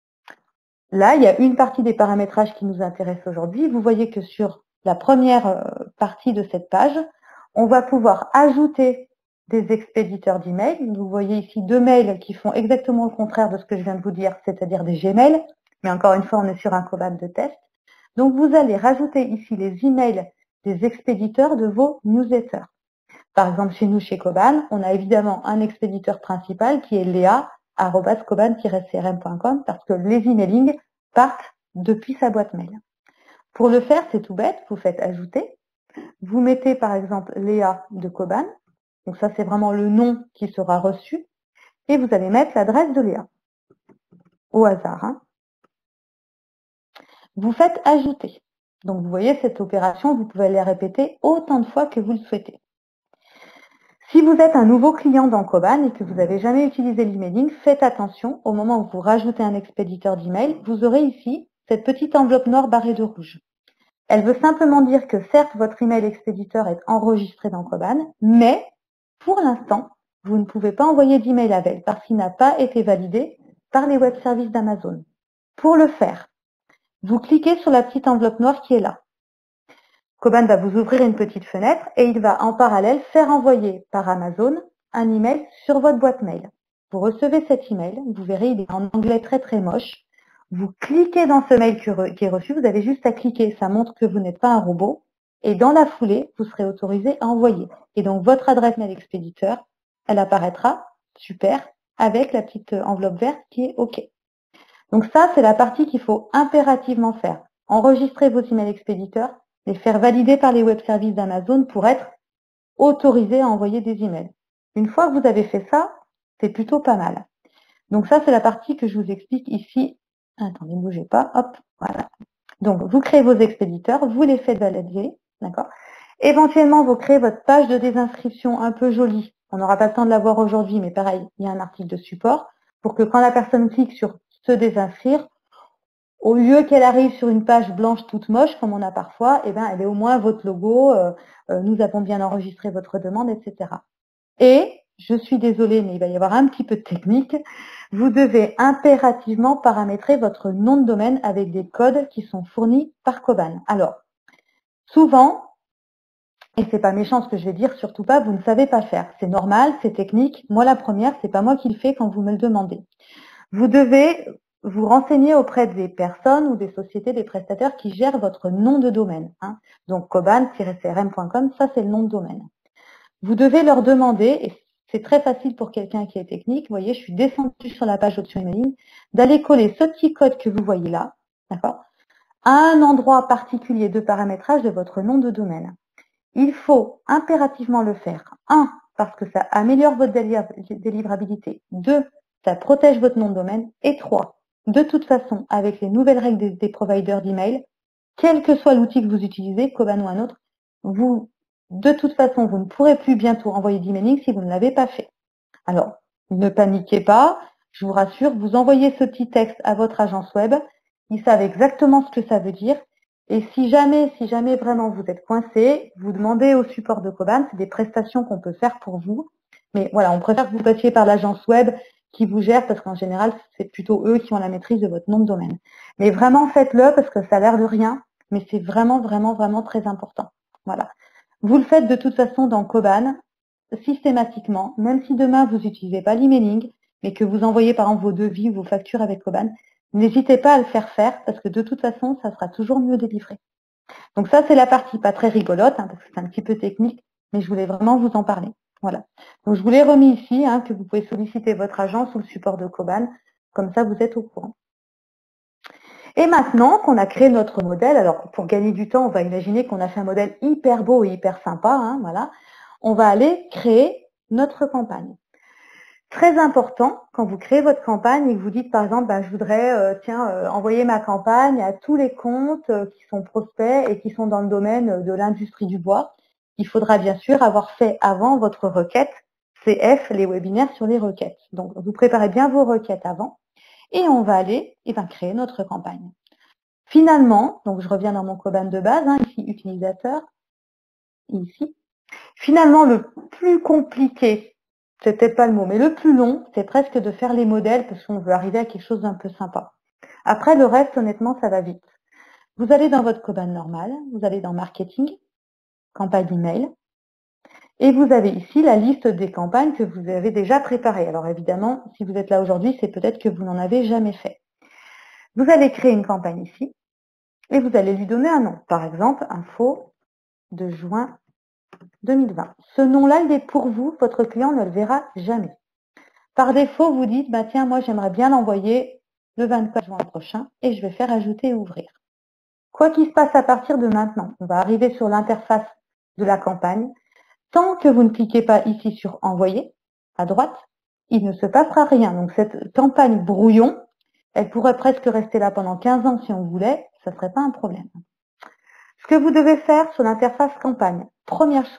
Là, il y a une partie des paramétrages qui nous intéresse aujourd'hui. Vous voyez que sur la première partie de cette page, on va pouvoir ajouter des expéditeurs d'email. Vous voyez ici deux mails qui font exactement le contraire de ce que je viens de vous dire, c'est-à-dire des Gmail. Mais encore une fois, on est sur un Coban de test. Donc, vous allez rajouter ici les emails des expéditeurs de vos newsletters. Par exemple, chez nous, chez Coban, on a évidemment un expéditeur principal qui est léa arobase coban tiret c r m point com parce que les emailing partent depuis sa boîte mail. Pour le faire, c'est tout bête, vous faites ajouter. Vous mettez par exemple Léa de Coban, donc ça c'est vraiment le nom qui sera reçu, et vous allez mettre l'adresse de Léa, au hasard. Hein. Vous faites ajouter. Donc vous voyez cette opération, vous pouvez la répéter autant de fois que vous le souhaitez. Si vous êtes un nouveau client dans Coban et que vous n'avez jamais utilisé l'emailing, faites attention, au moment où vous rajoutez un expéditeur d'email, vous aurez ici cette petite enveloppe noire barrée de rouge. Elle veut simplement dire que certes, votre email expéditeur est enregistré dans Coban, mais pour l'instant, vous ne pouvez pas envoyer d'email avec parce qu'il n'a pas été validé par les web services d'Amazon. Pour le faire, vous cliquez sur la petite enveloppe noire qui est là. Coban va vous ouvrir une petite fenêtre et il va en parallèle faire envoyer par Amazon un email sur votre boîte mail. Vous recevez cet email, vous verrez, il est en anglais très très moche. Vous cliquez dans ce mail qui est reçu, vous avez juste à cliquer, ça montre que vous n'êtes pas un robot. Et dans la foulée, vous serez autorisé à envoyer. Et donc votre adresse mail expéditeur, elle apparaîtra, super, avec la petite enveloppe verte qui est OK. Donc ça, c'est la partie qu'il faut impérativement faire. Enregistrer vos emails expéditeurs, les faire valider par les web services d'Amazon pour être autorisé à envoyer des emails. Une fois que vous avez fait ça, c'est plutôt pas mal. Donc ça, c'est la partie que je vous explique ici. Attendez, ne bougez pas. Hop, voilà. Donc, vous créez vos expéditeurs, vous les faites valider, d'accord. Éventuellement, vous créez votre page de désinscription un peu jolie. On n'aura pas le temps de la voir aujourd'hui, mais pareil, il y a un article de support pour que quand la personne clique sur se désinscrire, au lieu qu'elle arrive sur une page blanche toute moche, comme on a parfois, eh ben, elle est au moins votre logo, euh, euh, nous avons bien enregistré votre demande, et cetera. Et, je suis désolée, mais il va y avoir un petit peu de technique, vous devez impérativement paramétrer votre nom de domaine avec des codes qui sont fournis par Coban. Alors, souvent, et c'est pas méchant ce que je vais dire, surtout pas, vous ne savez pas faire. C'est normal, c'est technique. Moi, la première, c'est pas moi qui le fais quand vous me le demandez. Vous devez vous renseigner auprès des personnes ou des sociétés, des prestataires qui gèrent votre nom de domaine. Hein. Donc, coban tiret c r m point com, ça, c'est le nom de domaine. Vous devez leur demander, et c'est très facile pour quelqu'un qui est technique, vous voyez, je suis descendue sur la page option emailing, d'aller coller ce petit code que vous voyez là, d'accord, à un endroit particulier de paramétrage de votre nom de domaine. Il faut impérativement le faire. Un, parce que ça améliore votre délivrabilité. Deux, ça protège votre nom de domaine. Et trois, de toute façon, avec les nouvelles règles des, des providers d'email, quel que soit l'outil que vous utilisez, Coban ou un autre, vous, de toute façon, vous ne pourrez plus bientôt envoyer d'emailing si vous ne l'avez pas fait. Alors, ne paniquez pas. Je vous rassure, vous envoyez ce petit texte à votre agence web. Ils savent exactement ce que ça veut dire. Et si jamais, si jamais vraiment vous êtes coincé, vous demandez au support de Coban, c'est des prestations qu'on peut faire pour vous. Mais voilà, on préfère que vous passiez par l'agence web qui vous gère parce qu'en général, c'est plutôt eux qui ont la maîtrise de votre nom de domaine. Mais vraiment, faites-le parce que ça a l'air de rien, mais c'est vraiment, vraiment, vraiment très important. Voilà. Vous le faites de toute façon dans Coban, systématiquement, même si demain vous n'utilisez pas l'emailing, mais que vous envoyez par exemple vos devis ou vos factures avec Coban, n'hésitez pas à le faire faire parce que de toute façon, ça sera toujours mieux délivré. Donc ça, c'est la partie pas très rigolote, hein, parce que c'est un petit peu technique, mais je voulais vraiment vous en parler. Voilà. Donc je vous l'ai remis ici, hein, que vous pouvez solliciter votre agence ou le support de Coban, comme ça vous êtes au courant. Et maintenant qu'on a créé notre modèle, alors pour gagner du temps, on va imaginer qu'on a fait un modèle hyper beau et hyper sympa, hein, voilà. On va aller créer notre campagne. Très important, quand vous créez votre campagne et que vous dites par exemple, bah, je voudrais euh, tiens, euh, envoyer ma campagne à tous les comptes euh, qui sont prospects et qui sont dans le domaine de l'industrie du bois, il faudra bien sûr avoir fait avant votre requête C F, les webinaires sur les requêtes. Donc, vous préparez bien vos requêtes avant et on va aller et ben, créer notre campagne. Finalement, donc je reviens dans mon Coban de base, hein, ici utilisateur, ici. Finalement, le plus compliqué, c'est peut-être pas le mot, mais le plus long, c'est presque de faire les modèles parce qu'on veut arriver à quelque chose d'un peu sympa. Après, le reste, honnêtement, ça va vite. Vous allez dans votre Coban normal, vous allez dans Marketing, campagne email, et vous avez ici la liste des campagnes que vous avez déjà préparées. Alors évidemment, si vous êtes là aujourd'hui, c'est peut-être que vous n'en avez jamais fait. Vous allez créer une campagne ici, et vous allez lui donner un nom. Par exemple, info de juin deux mille vingt. Ce nom-là, il est pour vous, votre client ne le verra jamais. Par défaut, vous dites, bah tiens, moi j'aimerais bien l'envoyer le vingt-quatre juin prochain et je vais faire ajouter et ouvrir. Quoi qu'il se passe à partir de maintenant, on va arriver sur l'interface de la campagne. Tant que vous ne cliquez pas ici sur envoyer, à droite, il ne se passera rien. Donc cette campagne brouillon, elle pourrait presque rester là pendant quinze ans si on voulait, ça ne serait pas un problème. Ce que vous devez faire sur l'interface campagne, première chose,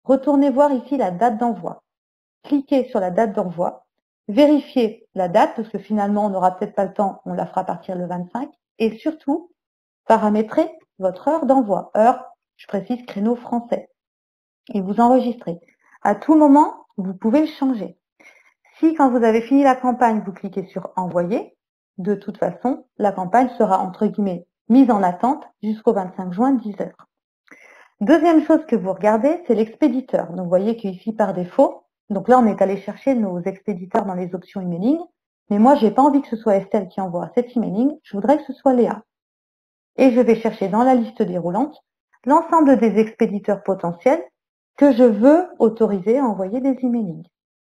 retournez voir ici la date d'envoi. Cliquez sur la date d'envoi, vérifiez la date, parce que finalement, on n'aura peut-être pas le temps, on la fera partir le vingt-cinq, et surtout, paramétrez votre heure d'envoi. Heure, je précise, créneau français. Et vous enregistrez. À tout moment, vous pouvez le changer. Si, quand vous avez fini la campagne, vous cliquez sur « Envoyer », de toute façon, la campagne sera, entre guillemets, mise en attente jusqu'au vingt-cinq juin, dix heures. Deuxième chose que vous regardez, c'est l'expéditeur. Donc, vous voyez qu'ici, par défaut, donc là, on est allé chercher nos expéditeurs dans les options emailing. Mais moi, j'ai pas envie que ce soit Estelle qui envoie cet emailing. Je voudrais que ce soit Léa. Et je vais chercher dans la liste déroulante l'ensemble des expéditeurs potentiels que je veux autoriser à envoyer des emailings.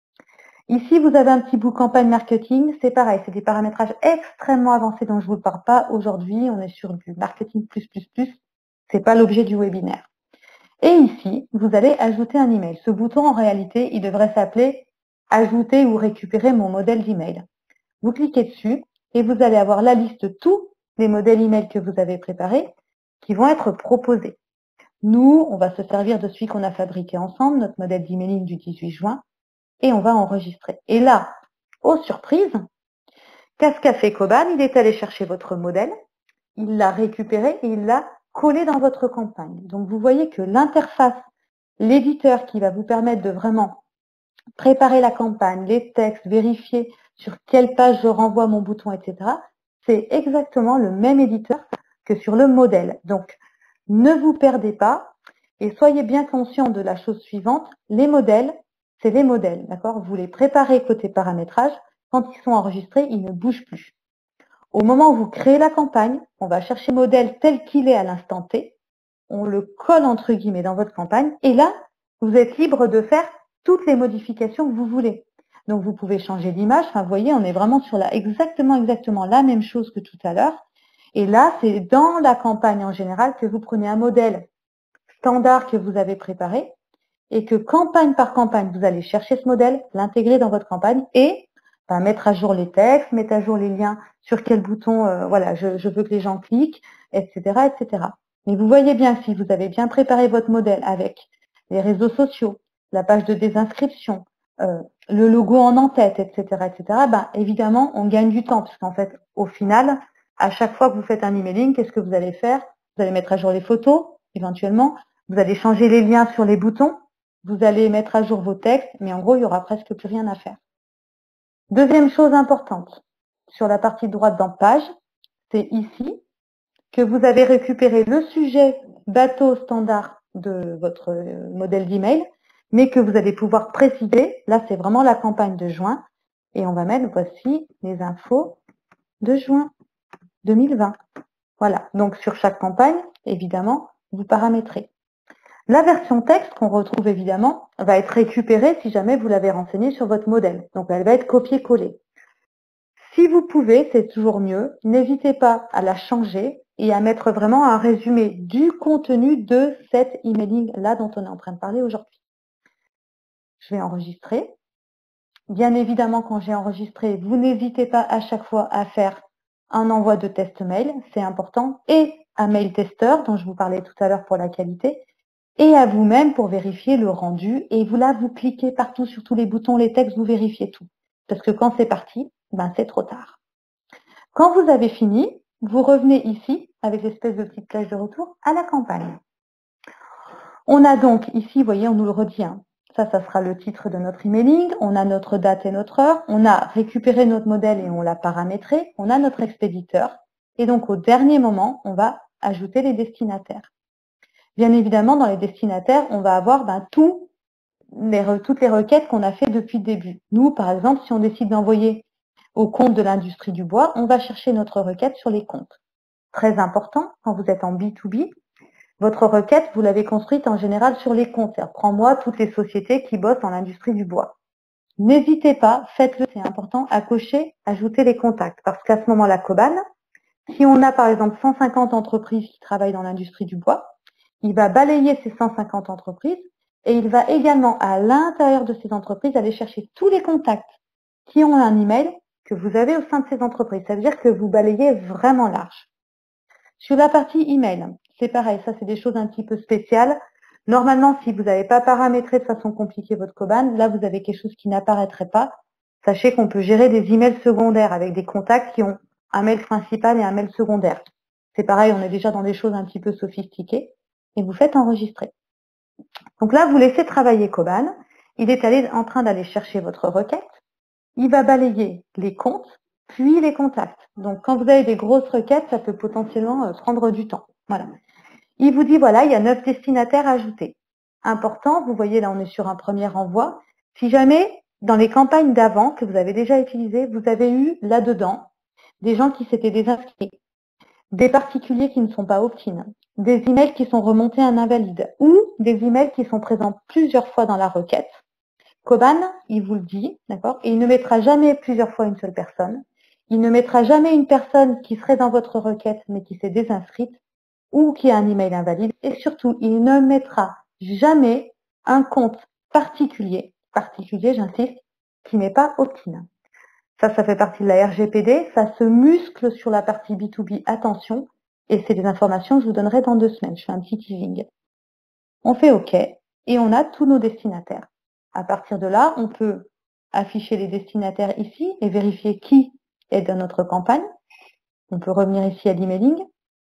Ici, vous avez un petit bout campagne marketing. C'est pareil, c'est des paramétrages extrêmement avancés dont je ne vous parle pas aujourd'hui. On est sur du marketing plus, plus, plus. C'est pas l'objet du webinaire. Et ici, vous allez ajouter un email. Ce bouton, en réalité, il devrait s'appeler « Ajouter ou récupérer mon modèle d'email ». Vous cliquez dessus et vous allez avoir la liste de tous les modèles email que vous avez préparés qui vont être proposés. Nous, on va se servir de celui qu'on a fabriqué ensemble, notre modèle d'emailing du dix-huit juin, et on va enregistrer. Et là, aux surprises, qu'est-ce qu'a fait Coban? Il est allé chercher votre modèle, il l'a récupéré et il l'a collé dans votre campagne. Donc, vous voyez que l'interface, l'éditeur qui va vous permettre de vraiment préparer la campagne, les textes, vérifier sur quelle page je renvoie mon bouton, et cetera, c'est exactement le même éditeur que sur le modèle. Donc, ne vous perdez pas et soyez bien conscient de la chose suivante, les modèles, c'est les modèles, d'accord? Vous les préparez côté paramétrage, quand ils sont enregistrés, ils ne bougent plus. Au moment où vous créez la campagne, on va chercher le modèle tel qu'il est à l'instant T, on le colle entre guillemets dans votre campagne, et là, vous êtes libre de faire toutes les modifications que vous voulez. Donc, vous pouvez changer d'image. Enfin, vous voyez, on est vraiment sur la, exactement, exactement la même chose que tout à l'heure. Et là, c'est dans la campagne en général que vous prenez un modèle standard que vous avez préparé et que campagne par campagne, vous allez chercher ce modèle, l'intégrer dans votre campagne et ben, mettre à jour les textes, mettre à jour les liens sur quel bouton, euh, voilà, je, je veux que les gens cliquent, et cetera, et cetera. Mais vous voyez bien que si vous avez bien préparé votre modèle avec les réseaux sociaux, la page de désinscription, euh, le logo en en-tête, et cetera, et cetera, ben, évidemment, on gagne du temps, puisqu'en fait, au final, à chaque fois que vous faites un emailing, qu'est-ce que vous allez faire? Vous allez mettre à jour les photos, éventuellement, vous allez changer les liens sur les boutons, vous allez mettre à jour vos textes, mais en gros, il n'y aura presque plus rien à faire. Deuxième chose importante, sur la partie droite dans page, c'est ici que vous avez récupéré le sujet bateau standard de votre modèle d'email, mais que vous allez pouvoir préciser. Là, c'est vraiment la campagne de juin. Et on va mettre, voici les infos de juin deux mille vingt. Voilà. Donc, sur chaque campagne, évidemment, vous paramétrez. La version texte qu'on retrouve évidemment va être récupérée si jamais vous l'avez renseignée sur votre modèle. Donc, elle va être copiée-collée. Si vous pouvez, c'est toujours mieux. N'hésitez pas à la changer et à mettre vraiment un résumé du contenu de cet emailing-là dont on est en train de parler aujourd'hui. Je vais enregistrer. Bien évidemment, quand j'ai enregistré, vous n'hésitez pas à chaque fois à faire un envoi de test mail, c'est important, et un mail testeur dont je vous parlais tout à l'heure pour la qualité, et à vous-même pour vérifier le rendu. Et vous là, vous cliquez partout sur tous les boutons, les textes, vous vérifiez tout. Parce que quand c'est parti, ben c'est trop tard. Quand vous avez fini, vous revenez ici, avec l'espèce de petite flèche de retour, à la campagne. On a donc ici, vous voyez, on nous le redit, hein, ça, ça sera le titre de notre emailing, on a notre date et notre heure, on a récupéré notre modèle et on l'a paramétré, on a notre expéditeur, et donc au dernier moment, on va ajouter les destinataires. Bien évidemment, dans les destinataires, on va avoir ben, tout les, toutes les requêtes qu'on a fait depuis le début. Nous, par exemple, si on décide d'envoyer au compte de l'industrie du bois, on va chercher notre requête sur les comptes. Très important, quand vous êtes en B deux B, votre requête, vous l'avez construite en général sur les comptes. C'est-à-dire, prends-moi toutes les sociétés qui bossent dans l'industrie du bois. N'hésitez pas, faites-le, c'est important, à cocher, ajouter les contacts. Parce qu'à ce moment-là, Coban, si on a par exemple cent cinquante entreprises qui travaillent dans l'industrie du bois, il va balayer ces cent cinquante entreprises et il va également, à l'intérieur de ces entreprises, aller chercher tous les contacts qui ont un email que vous avez au sein de ces entreprises. Ça veut dire que vous balayez vraiment large. Sur la partie email, c'est pareil, ça c'est des choses un petit peu spéciales. Normalement, si vous n'avez pas paramétré de façon compliquée votre Koban, là, vous avez quelque chose qui n'apparaîtrait pas. Sachez qu'on peut gérer des emails secondaires avec des contacts qui ont un mail principal et un mail secondaire. C'est pareil, on est déjà dans des choses un petit peu sophistiquées. Et vous faites enregistrer. Donc là, vous laissez travailler Koban. Il est allé, en train d'aller chercher votre requête. Il va balayer les comptes, puis les contacts. Donc, quand vous avez des grosses requêtes, ça peut potentiellement euh, prendre du temps. Voilà. Il vous dit, voilà, il y a neuf destinataires ajoutés. Important, vous voyez, là, on est sur un premier envoi. Si jamais, dans les campagnes d'avant que vous avez déjà utilisées, vous avez eu là-dedans des gens qui s'étaient désinscrits, des particuliers qui ne sont pas opt-in, des emails qui sont remontés en invalide ou des emails qui sont présents plusieurs fois dans la requête, Koban, il vous le dit, d'accord, et il ne mettra jamais plusieurs fois une seule personne. Il ne mettra jamais une personne qui serait dans votre requête mais qui s'est désinscrite ou qui a un email invalide. Et surtout, il ne mettra jamais un compte particulier, particulier, j'insiste, qui n'est pas opt-in. Ça, ça fait partie de la R G P D. Ça se muscle sur la partie B deux B. Attention. Et c'est des informations que je vous donnerai dans deux semaines. Je fais un petit teasing. On fait OK. Et on a tous nos destinataires. À partir de là, on peut afficher les destinataires ici et vérifier qui est dans notre campagne. On peut revenir ici à l'emailing.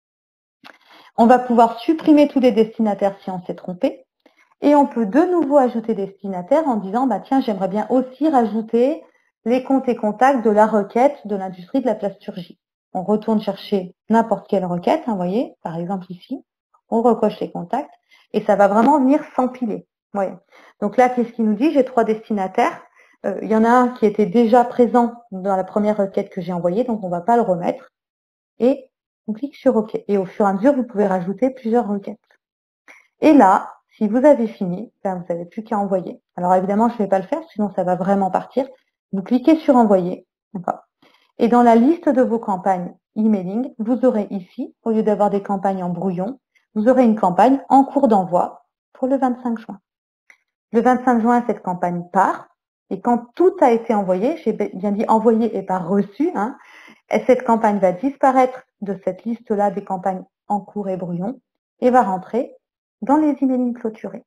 On va pouvoir supprimer tous les destinataires si on s'est trompé. Et on peut de nouveau ajouter des destinataires en disant, bah tiens, j'aimerais bien aussi rajouter les comptes et contacts de la requête de l'industrie de la plasturgie. On retourne chercher n'importe quelle requête, hein, vous voyez, par exemple ici. On recoche les contacts et ça va vraiment venir s'empiler. Voyez. Donc là, qu'est-ce qu'il nous dit? J'ai trois destinataires. Euh, il y en a un qui était déjà présent dans la première requête que j'ai envoyée, donc on ne va pas le remettre. Et on clique sur OK. Et au fur et à mesure, vous pouvez rajouter plusieurs requêtes. Et là, si vous avez fini, ben vous n'avez plus qu'à envoyer. Alors évidemment, je ne vais pas le faire, sinon ça va vraiment partir. Vous cliquez sur Envoyer. Et dans la liste de vos campagnes emailing, vous aurez ici, au lieu d'avoir des campagnes en brouillon, vous aurez une campagne en cours d'envoi pour le vingt-cinq juin. Le vingt-cinq juin, cette campagne part. Et quand tout a été envoyé, j'ai bien dit envoyé et pas reçu, hein, et cette campagne va disparaître de cette liste-là des campagnes en cours et brouillon et va rentrer dans les emailing clôturés.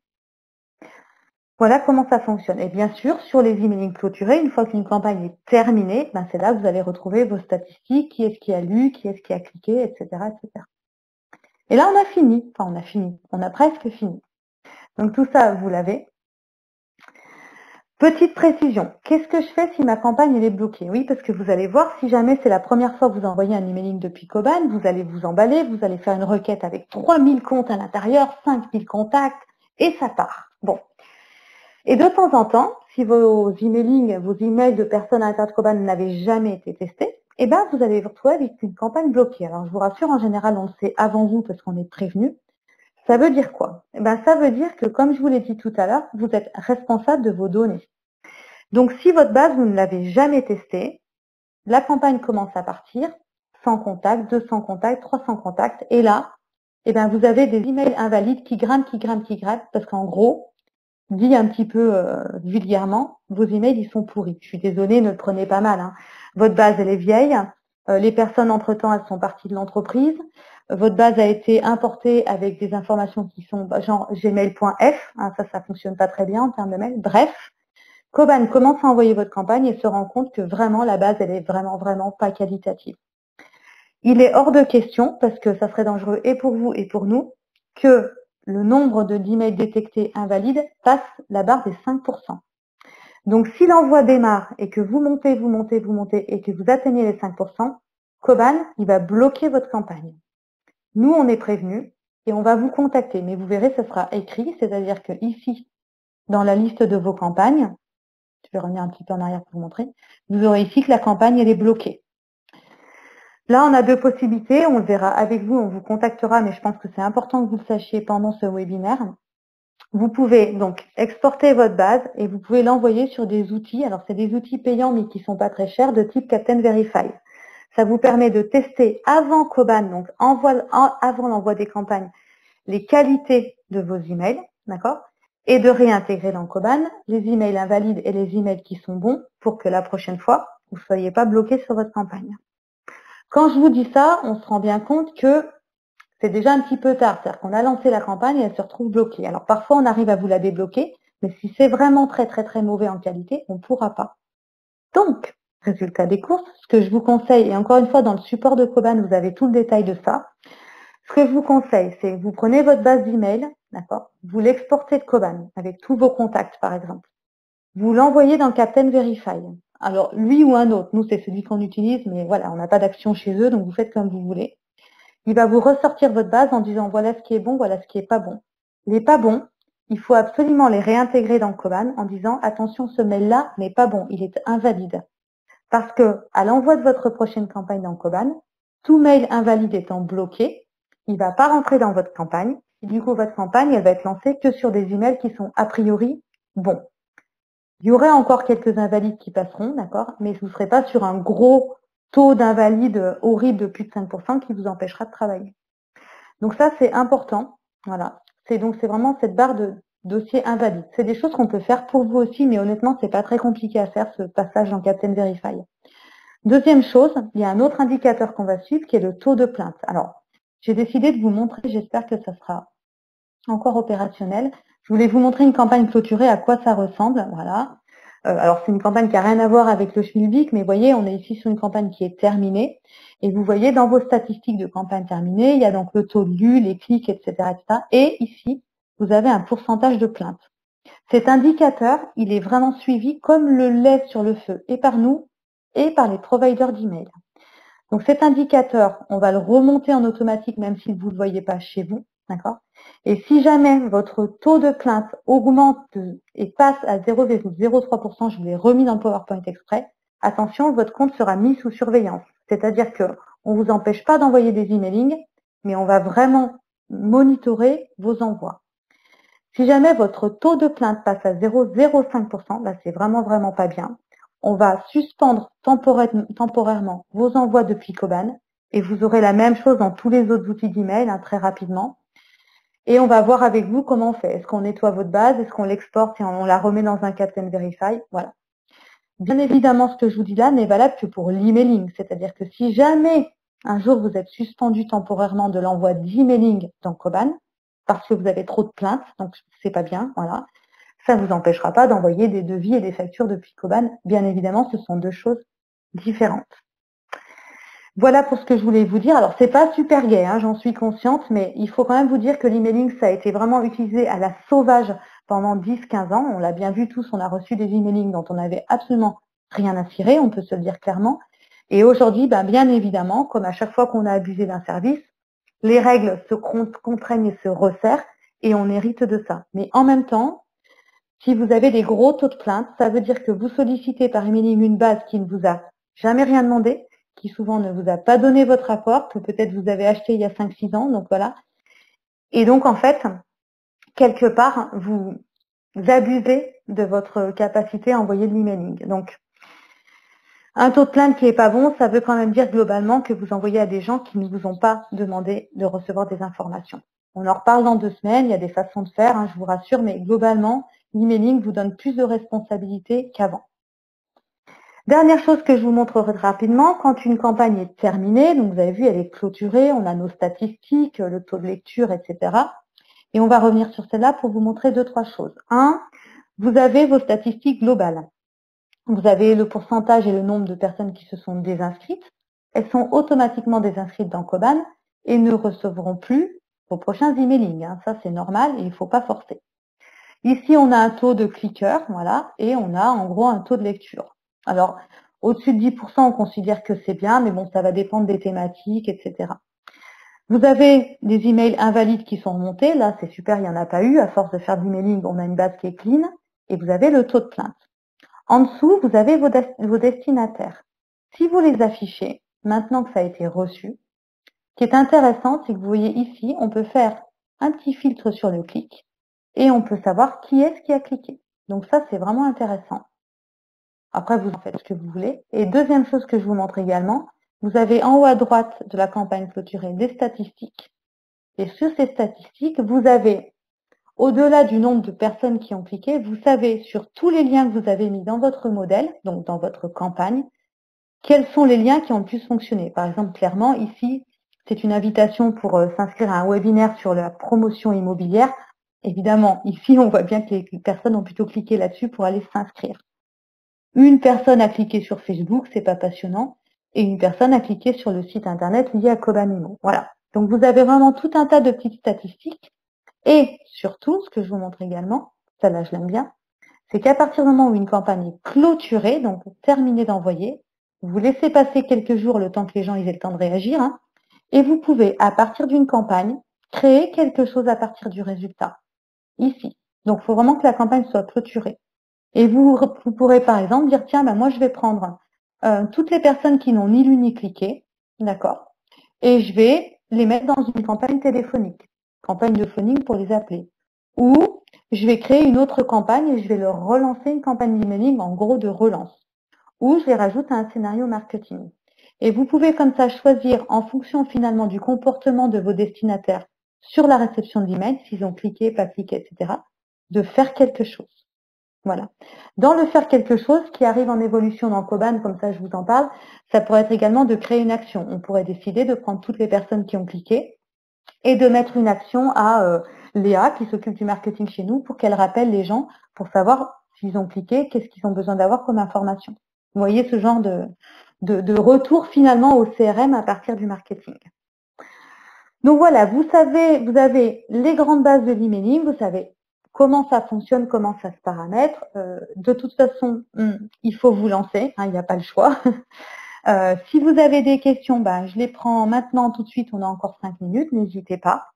Voilà comment ça fonctionne. Et bien sûr, sur les emailing clôturés, une fois qu'une campagne est terminée, ben c'est là que vous allez retrouver vos statistiques, qui est-ce qui a lu, qui est-ce qui a cliqué, et cetera, et cetera. Et là, on a fini. Enfin, on a fini. On a presque fini. Donc tout ça, vous l'avez. Petite précision, qu'est-ce que je fais si ma campagne elle est bloquée? Oui, parce que vous allez voir, si jamais c'est la première fois que vous envoyez un emailing depuis Koban, vous allez vous emballer, vous allez faire une requête avec trois mille comptes à l'intérieur, cinq mille contacts, et ça part. Bon. Et de temps en temps, si vos emailings, vos emails de personnes à l'intérieur de Koban n'avaient jamais été testés, eh ben, vous allez vous retrouver avec une campagne bloquée. Alors, je vous rassure, en général, on le sait avant vous parce qu'on est prévenu. Ça veut dire quoi? Eh ben, ça veut dire que, comme je vous l'ai dit tout à l'heure, vous êtes responsable de vos données. Donc, si votre base, vous ne l'avez jamais testée, la campagne commence à partir, cent contacts, deux cents contacts, trois cents contacts, et là, eh ben, vous avez des emails invalides qui grimpent, qui grimpent, qui grimpent, parce qu'en gros, dit un petit peu euh, vulgairement, vos emails, ils sont pourris. Je suis désolée, ne le prenez pas mal. Hein. Votre base, elle est vieille. Euh, les personnes, entre-temps, elles sont parties de l'entreprise. Euh, votre base a été importée avec des informations qui sont bah, genre gmail point f. Hein, ça, ça fonctionne pas très bien en termes de mail. Bref, Koban commence à envoyer votre campagne et se rend compte que vraiment, la base, elle est vraiment, vraiment pas qualitative. Il est hors de question, parce que ça serait dangereux et pour vous et pour nous, que le nombre de d'emails détectés invalides passe la barre des cinq pour cent. Donc, si l'envoi démarre et que vous montez, vous montez, vous montez et que vous atteignez les cinq pour cent, Koban, il va bloquer votre campagne. Nous, on est prévenus et on va vous contacter. Mais vous verrez, ça sera écrit, c'est-à-dire que ici, dans la liste de vos campagnes, je vais revenir un petit peu en arrière pour vous montrer, vous aurez ici que la campagne, elle est bloquée. Là, on a deux possibilités. On le verra avec vous, on vous contactera, mais je pense que c'est important que vous le sachiez pendant ce webinaire. Vous pouvez donc exporter votre base et vous pouvez l'envoyer sur des outils. Alors, c'est des outils payants, mais qui ne sont pas très chers, de type Captain Verify. Ça vous permet de tester avant Koban, donc avant l'envoi des campagnes, les qualités de vos emails, d'accord, et de réintégrer dans Koban les emails invalides et les emails qui sont bons pour que la prochaine fois, vous ne soyez pas bloqué sur votre campagne. Quand je vous dis ça, on se rend bien compte que c'est déjà un petit peu tard. C'est-à-dire qu'on a lancé la campagne et elle se retrouve bloquée. Alors parfois, on arrive à vous la débloquer, mais si c'est vraiment très, très, très mauvais en qualité, on ne pourra pas. Donc, résultat des courses, ce que je vous conseille, et encore une fois, dans le support de Koban, vous avez tout le détail de ça. Ce que je vous conseille, c'est que vous prenez votre base d'email, d'accord, vous l'exportez de Koban avec tous vos contacts, par exemple. Vous l'envoyez dans Captain Verify. Alors, lui ou un autre, nous, c'est celui qu'on utilise, mais voilà, on n'a pas d'action chez eux, donc vous faites comme vous voulez. Il va vous ressortir votre base en disant voilà ce qui est bon, voilà ce qui est pas bon. Les pas bons, il faut absolument les réintégrer dans Koban en disant attention, ce mail-là n'est pas bon, il est invalide. Parce que à l'envoi de votre prochaine campagne dans Koban, tout mail invalide étant bloqué, il ne va pas rentrer dans votre campagne. Et du coup, votre campagne, elle va être lancée que sur des emails qui sont a priori bons. Il y aurait encore quelques invalides qui passeront, d'accord, mais vous ne serez pas sur un gros taux d'invalides horrible de plus de cinq pour cent qui vous empêchera de travailler. Donc ça, c'est important. Voilà. C'est donc c'est vraiment cette barre de dossier invalide. C'est des choses qu'on peut faire pour vous aussi, mais honnêtement, c'est pas très compliqué à faire ce passage dans Captain Verify. Deuxième chose, il y a un autre indicateur qu'on va suivre qui est le taux de plainte. Alors, j'ai décidé de vous montrer, j'espère que ça sera encore opérationnel. Je voulais vous montrer une campagne clôturée, à quoi ça ressemble. Voilà. Euh, alors, c'est une campagne qui n'a rien à voir avec le schmilblick, mais vous voyez, on est ici sur une campagne qui est terminée. Et vous voyez, dans vos statistiques de campagne terminée, il y a donc le taux de lus, les clics, et cetera, et cetera. Et ici, vous avez un pourcentage de plaintes. Cet indicateur, il est vraiment suivi comme le lait sur le feu, et par nous, et par les providers d'email. Donc, cet indicateur, on va le remonter en automatique, même si vous ne le voyez pas chez vous. D'accord. Et si jamais votre taux de plainte augmente et passe à zéro virgule zéro trois pour cent, je vous l'ai remis dans PowerPoint exprès, attention, votre compte sera mis sous surveillance. C'est-à-dire qu'on ne vous empêche pas d'envoyer des emailings, mais on va vraiment monitorer vos envois. Si jamais votre taux de plainte passe à zéro virgule zéro cinq pour cent, là c'est vraiment, vraiment pas bien, on va suspendre temporairement vos envois depuis Koban et vous aurez la même chose dans tous les autres outils d'email hein, très rapidement. Et on va voir avec vous comment on fait. Est-ce qu'on nettoie votre base? Est-ce qu'on l'exporte et on la remet dans un Captain Verify? Voilà. Bien évidemment, ce que je vous dis là n'est valable que pour l'emailing. C'est-à-dire que si jamais un jour vous êtes suspendu temporairement de l'envoi d'emailing dans Koban, parce que vous avez trop de plaintes, donc c'est pas bien, voilà, ça ne vous empêchera pas d'envoyer des devis et des factures depuis Koban. Bien évidemment, ce sont deux choses différentes. Voilà pour ce que je voulais vous dire. Alors, c'est pas super gai, hein, j'en suis consciente, mais il faut quand même vous dire que l'emailing, ça a été vraiment utilisé à la sauvage pendant dix quinze ans. On l'a bien vu tous, on a reçu des emailings dont on n'avait absolument rien à cirer, on peut se le dire clairement. Et aujourd'hui, ben, bien évidemment, comme à chaque fois qu'on a abusé d'un service, les règles se contraignent et se resserrent, et on hérite de ça. Mais en même temps, si vous avez des gros taux de plainte, ça veut dire que vous sollicitez par emailing une base qui ne vous a jamais rien demandé, qui souvent ne vous a pas donné votre apport, que peut-être vous avez acheté il y a cinq six ans, donc voilà. Et donc, en fait, quelque part, vous abusez de votre capacité à envoyer de l'emailing. Donc, un taux de plainte qui n'est pas bon, ça veut quand même dire globalement que vous envoyez à des gens qui ne vous ont pas demandé de recevoir des informations. On en reparle dans deux semaines, il y a des façons de faire, hein, je vous rassure, mais globalement, l'emailing vous donne plus de responsabilités qu'avant. Dernière chose que je vous montrerai rapidement, quand une campagne est terminée, donc vous avez vu, elle est clôturée, on a nos statistiques, le taux de lecture, et cetera. Et on va revenir sur celle-là pour vous montrer deux, trois choses. Un, vous avez vos statistiques globales. Vous avez le pourcentage et le nombre de personnes qui se sont désinscrites. Elles sont automatiquement désinscrites dans Koban et ne recevront plus vos prochains emailings. Hein. Ça, c'est normal et il ne faut pas forcer. Ici, on a un taux de cliqueurs, voilà, et on a en gros un taux de lecture. Alors, au-dessus de dix pour cent, on considère que c'est bien, mais bon, ça va dépendre des thématiques, et cetera. Vous avez des emails invalides qui sont remontés. Là, c'est super, il n'y en a pas eu. À force de faire de l'emailing, on a une base qui est clean. Et vous avez le taux de plainte. En dessous, vous avez vos, vos destinataires. Si vous les affichez, maintenant que ça a été reçu, ce qui est intéressant, c'est que vous voyez ici, on peut faire un petit filtre sur le clic et on peut savoir qui est-ce qui a cliqué. Donc ça, c'est vraiment intéressant. Après, vous en faites ce que vous voulez. Et deuxième chose que je vous montre également, vous avez en haut à droite de la campagne clôturée des statistiques. Et sur ces statistiques, vous avez, au-delà du nombre de personnes qui ont cliqué, vous savez sur tous les liens que vous avez mis dans votre modèle, donc dans votre campagne, quels sont les liens qui ont le plus fonctionné. Par exemple, clairement, ici, c'est une invitation pour euh, s'inscrire à un webinaire sur la promotion immobilière. Évidemment, ici, on voit bien que les personnes ont plutôt cliqué là-dessus pour aller s'inscrire. Une personne a cliqué sur Facebook, c'est pas passionnant, et une personne a cliqué sur le site internet lié à Coban Immo. Voilà. Donc, vous avez vraiment tout un tas de petites statistiques. Et surtout, ce que je vous montre également, ça là, je l'aime bien, c'est qu'à partir du moment où une campagne est clôturée, donc terminée d'envoyer, vous laissez passer quelques jours le temps que les gens aient le temps de réagir, hein, et vous pouvez, à partir d'une campagne, créer quelque chose à partir du résultat, ici. Donc, il faut vraiment que la campagne soit clôturée. Et vous, vous pourrez, par exemple, dire, tiens, ben, moi, je vais prendre euh, toutes les personnes qui n'ont ni lu ni cliqué, d'accord, et je vais les mettre dans une campagne téléphonique, campagne de phoning pour les appeler. Ou je vais créer une autre campagne et je vais leur relancer une campagne d'emailing, en gros de relance. Ou je les rajoute à un scénario marketing. Et vous pouvez comme ça choisir en fonction finalement du comportement de vos destinataires sur la réception de l'email, s'ils ont cliqué, pas cliqué, et cetera, de faire quelque chose. Voilà. Dans le faire quelque chose qui arrive en évolution dans Coban, comme ça je vous en parle, ça pourrait être également de créer une action. On pourrait décider de prendre toutes les personnes qui ont cliqué et de mettre une action à euh, Léa qui s'occupe du marketing chez nous pour qu'elle rappelle les gens pour savoir s'ils ont cliqué, qu'est-ce qu'ils ont besoin d'avoir comme information. Vous voyez ce genre de, de, de retour finalement au C R M à partir du marketing. Donc voilà, vous savez, vous avez les grandes bases de l'emailing, vous savez comment ça fonctionne, comment ça se paramètre. Euh, de toute façon, hum, il faut vous lancer, hein, il n'y a pas le choix. Euh, si vous avez des questions, ben, je les prends maintenant tout de suite, on a encore cinq minutes, n'hésitez pas.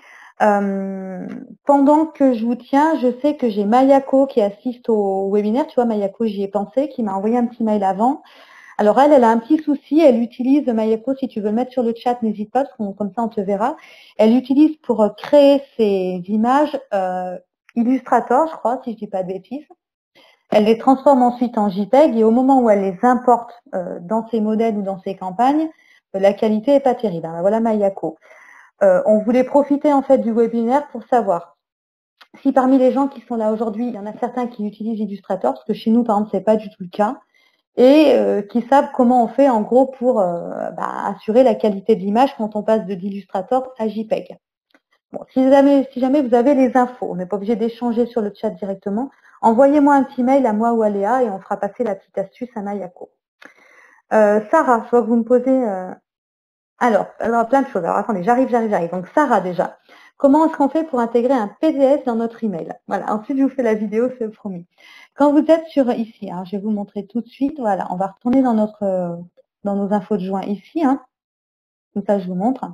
Euh, pendant que je vous tiens, je sais que j'ai Mayako qui assiste au webinaire, tu vois, Mayako, j'y ai pensé, qui m'a envoyé un petit mail avant. Alors elle, elle a un petit souci, elle utilise, Mayako, si tu veux le mettre sur le chat, n'hésite pas, parce qu'on, comme ça on te verra. Elle utilise pour créer ses images euh, Illustrator, je crois, si je dis pas de bêtises. Elle les transforme ensuite en JPEG et au moment où elle les importe euh, dans ses modèles ou dans ses campagnes, euh, la qualité est pas terrible. Alors, voilà Mayako. Euh, on voulait profiter en fait du webinaire pour savoir si parmi les gens qui sont là aujourd'hui, il y en a certains qui utilisent Illustrator, parce que chez nous, par exemple, c'est pas du tout le cas, et euh, qui savent comment on fait en gros pour euh, bah, assurer la qualité de l'image quand on passe de d'Illustrator à JPEG. Bon, si jamais, si jamais vous avez les infos, on n'est pas obligé d'échanger sur le chat directement, envoyez-moi un petit mail à moi ou à Léa et on fera passer la petite astuce à Mayako. Euh, Sarah, je vois que vous me posez... Euh... Alors, alors, plein de choses. Alors, attendez, j'arrive, j'arrive, j'arrive. Donc, Sarah, déjà, comment est-ce qu'on fait pour intégrer un P D F dans notre email? Voilà, ensuite, je vous fais la vidéo, c'est promis. Quand vous êtes sur ici, hein, je vais vous montrer tout de suite. Voilà, on va retourner dans, notre, dans nos infos de joint ici. Hein. Comme ça, je vous montre.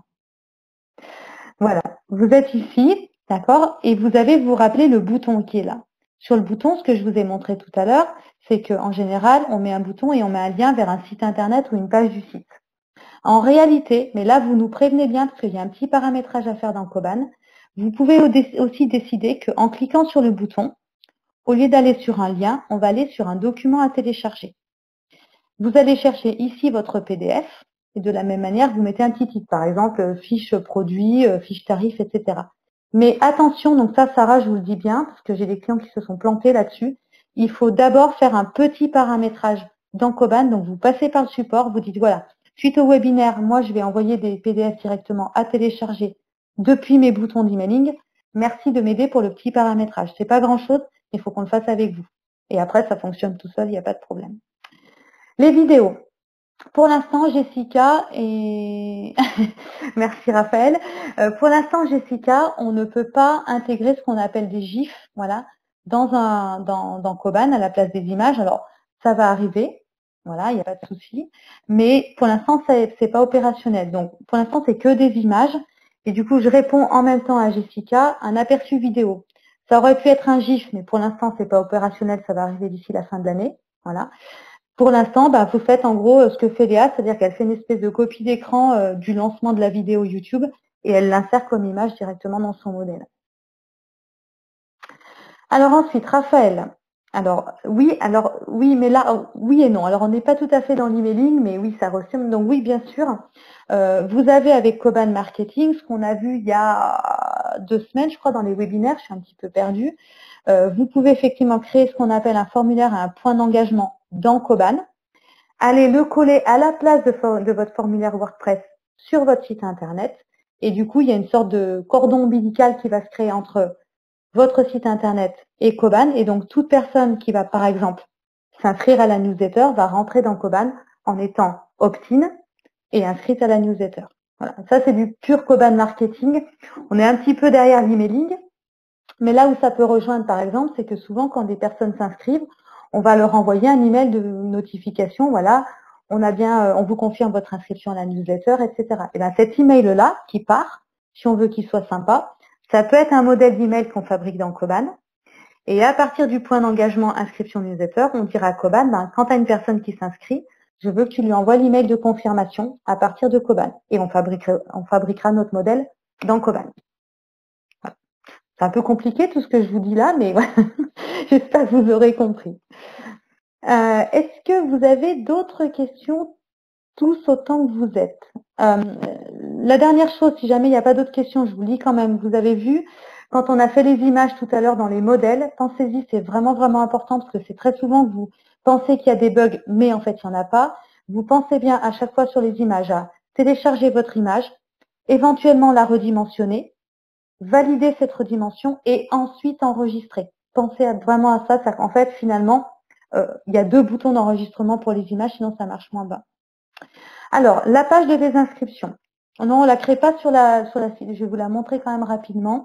Voilà, vous êtes ici, d'accord, et vous avez, vous rappelez, le bouton qui est là. Sur le bouton, ce que je vous ai montré tout à l'heure, c'est qu'en général, on met un bouton et on met un lien vers un site internet ou une page du site. En réalité, mais là, vous nous prévenez bien parce qu'il y a un petit paramétrage à faire dans Coban, vous pouvez aussi décider qu'en cliquant sur le bouton, au lieu d'aller sur un lien, on va aller sur un document à télécharger. Vous allez chercher ici votre P D F, et de la même manière, vous mettez un petit titre, par exemple, fiche produit, fiche tarif, et cetera. Mais attention, donc ça, Sarah, je vous le dis bien, parce que j'ai des clients qui se sont plantés là-dessus, il faut d'abord faire un petit paramétrage dans Coban, donc vous passez par le support, vous dites, voilà, suite au webinaire, moi, je vais envoyer des P D F directement à télécharger depuis mes boutons d'emailing. Merci de m'aider pour le petit paramétrage. C'est pas grand-chose, mais il faut qu'on le fasse avec vous. Et après, ça fonctionne tout seul, il n'y a pas de problème. Les vidéos. Pour l'instant, Jessica et merci Raphaël. Euh, pour l'instant, Jessica, on ne peut pas intégrer ce qu'on appelle des gifs, voilà, dans un dans, dans Coban à la place des images. Alors, ça va arriver, voilà, il n'y a pas de souci. Mais pour l'instant, c'est c'est pas opérationnel. Donc, pour l'instant, c'est que des images. Et du coup, je réponds en même temps à Jessica un aperçu vidéo. Ça aurait pu être un gif, mais pour l'instant, c'est pas opérationnel. Ça va arriver d'ici la fin de l'année, voilà. Pour l'instant, bah, vous faites en gros ce que fait Léa, c'est-à-dire qu'elle fait une espèce de copie d'écran euh, du lancement de la vidéo YouTube et elle l'insère comme image directement dans son modèle. Alors ensuite, Raphaël. Alors oui, alors oui, mais là, oui et non. Alors on n'est pas tout à fait dans l'emailing, mais oui, ça ressemble. Donc oui, bien sûr. Euh, vous avez avec Coban Marketing, ce qu'on a vu il y a deux semaines, je crois, dans les webinaires, je suis un petit peu perdue. Euh, vous pouvez effectivement créer ce qu'on appelle un formulaire à un point d'engagement dans Coban. Allez le coller à la place de, de votre formulaire WordPress sur votre site internet. Et du coup, il y a une sorte de cordon ombilical qui va se créer entre votre site internet et Koban. Et donc, toute personne qui va, par exemple, s'inscrire à la newsletter va rentrer dans Koban en étant opt-in et inscrite à la newsletter. Voilà. Ça, c'est du pur Koban marketing. On est un petit peu derrière l'emailing. Mais là où ça peut rejoindre, par exemple, c'est que souvent, quand des personnes s'inscrivent, on va leur envoyer un email de notification. Voilà, on a bien, on vous confirme votre inscription à la newsletter, et cetera. Et bien, cet email-là qui part, si on veut qu'il soit sympa, ça peut être un modèle d'email qu'on fabrique dans Koban. Et à partir du point d'engagement inscription newsletter, on dira à Koban, ben, quand tu as une personne qui s'inscrit, je veux que tu lui envoies l'email de confirmation à partir de Koban. Et on fabriquera, on fabriquera notre modèle dans Koban. C'est un peu compliqué tout ce que je vous dis là, mais j'espère que vous aurez compris. Euh, Est-ce que vous avez d'autres questions, tous autant que vous êtes? euh, La dernière chose, si jamais il n'y a pas d'autres questions, je vous lis quand même. Vous avez vu, quand on a fait les images tout à l'heure dans les modèles, pensez-y, c'est vraiment, vraiment important parce que c'est très souvent que vous pensez qu'il y a des bugs, mais en fait, il n'y en a pas. Vous pensez bien à chaque fois sur les images à télécharger votre image, éventuellement la redimensionner, valider cette redimension et ensuite enregistrer. Pensez à, vraiment à ça, ça en fait finalement euh, il y a deux boutons d'enregistrement pour les images, sinon ça marche moins bien. Alors la page de désinscription, non on la crée pas sur la sur la site, je vais vous la montrer quand même rapidement.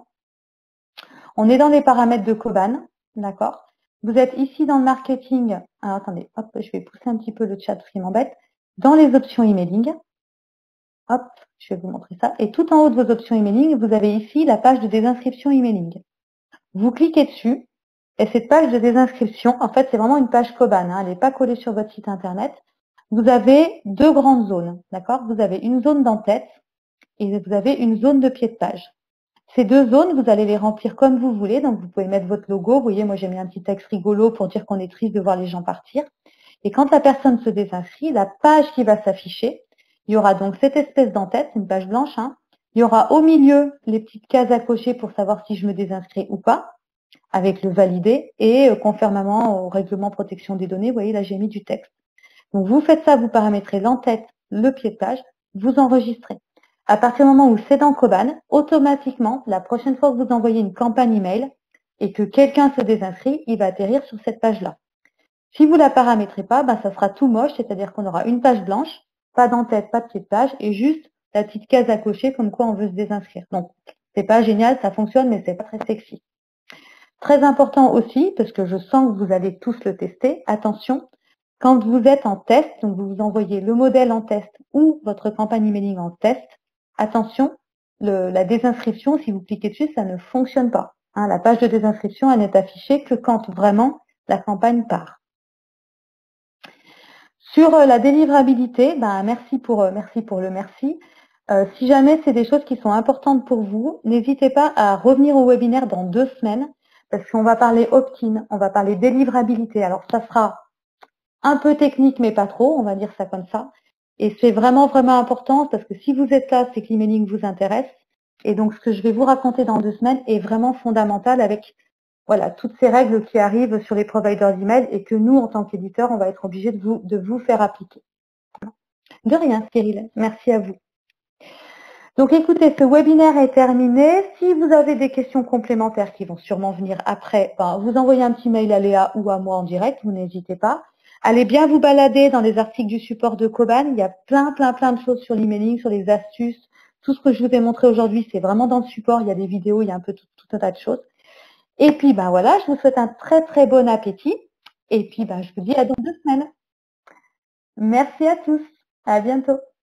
On est dans les paramètres de Koban, d'accord. Vous êtes ici dans le marketing. Alors, attendez, hop, je vais pousser un petit peu le chat parce qu'il m'embête. Dans les options emailing, hop, je vais vous montrer ça. Et tout en haut de vos options emailing, vous avez ici la page de désinscription emailing. Vous cliquez dessus et cette page de désinscription, en fait, c'est vraiment une page Koban. Hein, elle n'est pas collée sur votre site internet. Vous avez deux grandes zones, d'accord. Vous avez une zone d'en-tête et vous avez une zone de pied de page. Ces deux zones, vous allez les remplir comme vous voulez. Donc, vous pouvez mettre votre logo. Vous voyez, moi, j'ai mis un petit texte rigolo pour dire qu'on est triste de voir les gens partir. Et quand la personne se désinscrit, la page qui va s'afficher, il y aura donc cette espèce d'en-tête, une page blanche. Hein. Il y aura au milieu les petites cases à cocher pour savoir si je me désinscris ou pas, avec le valider et conformément au règlement protection des données. Vous voyez, là, j'ai mis du texte. Donc, vous faites ça, vous paramétrez l'en-tête, le pied de page, vous enregistrez. À partir du moment où c'est dans Koban, automatiquement, la prochaine fois que vous envoyez une campagne email et que quelqu'un se désinscrit, il va atterrir sur cette page-là. Si vous ne la paramétrez pas, ben, ça sera tout moche, c'est-à-dire qu'on aura une page blanche, pas d'en-tête, pas de pied de page, et juste la petite case à cocher comme quoi on veut se désinscrire. Donc, c'est pas génial, ça fonctionne, mais c'est pas très sexy. Très important aussi, parce que je sens que vous allez tous le tester, attention, quand vous êtes en test, donc vous vous envoyez le modèle en test ou votre campagne emailing en test, attention, le, la désinscription, si vous cliquez dessus, ça ne fonctionne pas. Hein, la page de désinscription, elle n'est affichée que quand vraiment la campagne part. Sur euh, la délivrabilité, ben, merci, pour, euh, merci pour le merci. Euh, si jamais c'est des choses qui sont importantes pour vous, n'hésitez pas à revenir au webinaire dans deux semaines parce qu'on va parler opt-in, on va parler délivrabilité. Alors, ça sera un peu technique, mais pas trop, on va dire ça comme ça. Et c'est vraiment, vraiment important parce que si vous êtes là, c'est que l'emailing vous intéresse. Et donc, ce que je vais vous raconter dans deux semaines est vraiment fondamental avec voilà, toutes ces règles qui arrivent sur les providers d'email et que nous, en tant qu'éditeurs, on va être obligés de vous, de vous faire appliquer. De rien, Cyril. Merci à vous. Donc, écoutez, ce webinaire est terminé. Si vous avez des questions complémentaires qui vont sûrement venir après, ben, vous envoyez un petit mail à Léa ou à moi en direct, vous n'hésitez pas. Allez bien vous balader dans les articles du support de Koban. Il y a plein, plein, plein de choses sur l'emailing, sur les astuces. Tout ce que je vous ai montré aujourd'hui, c'est vraiment dans le support. Il y a des vidéos, il y a un peu tout, tout un tas de choses. Et puis, ben voilà, je vous souhaite un très, très bon appétit. Et puis, ben, je vous dis à dans deux semaines. Merci à tous. À bientôt.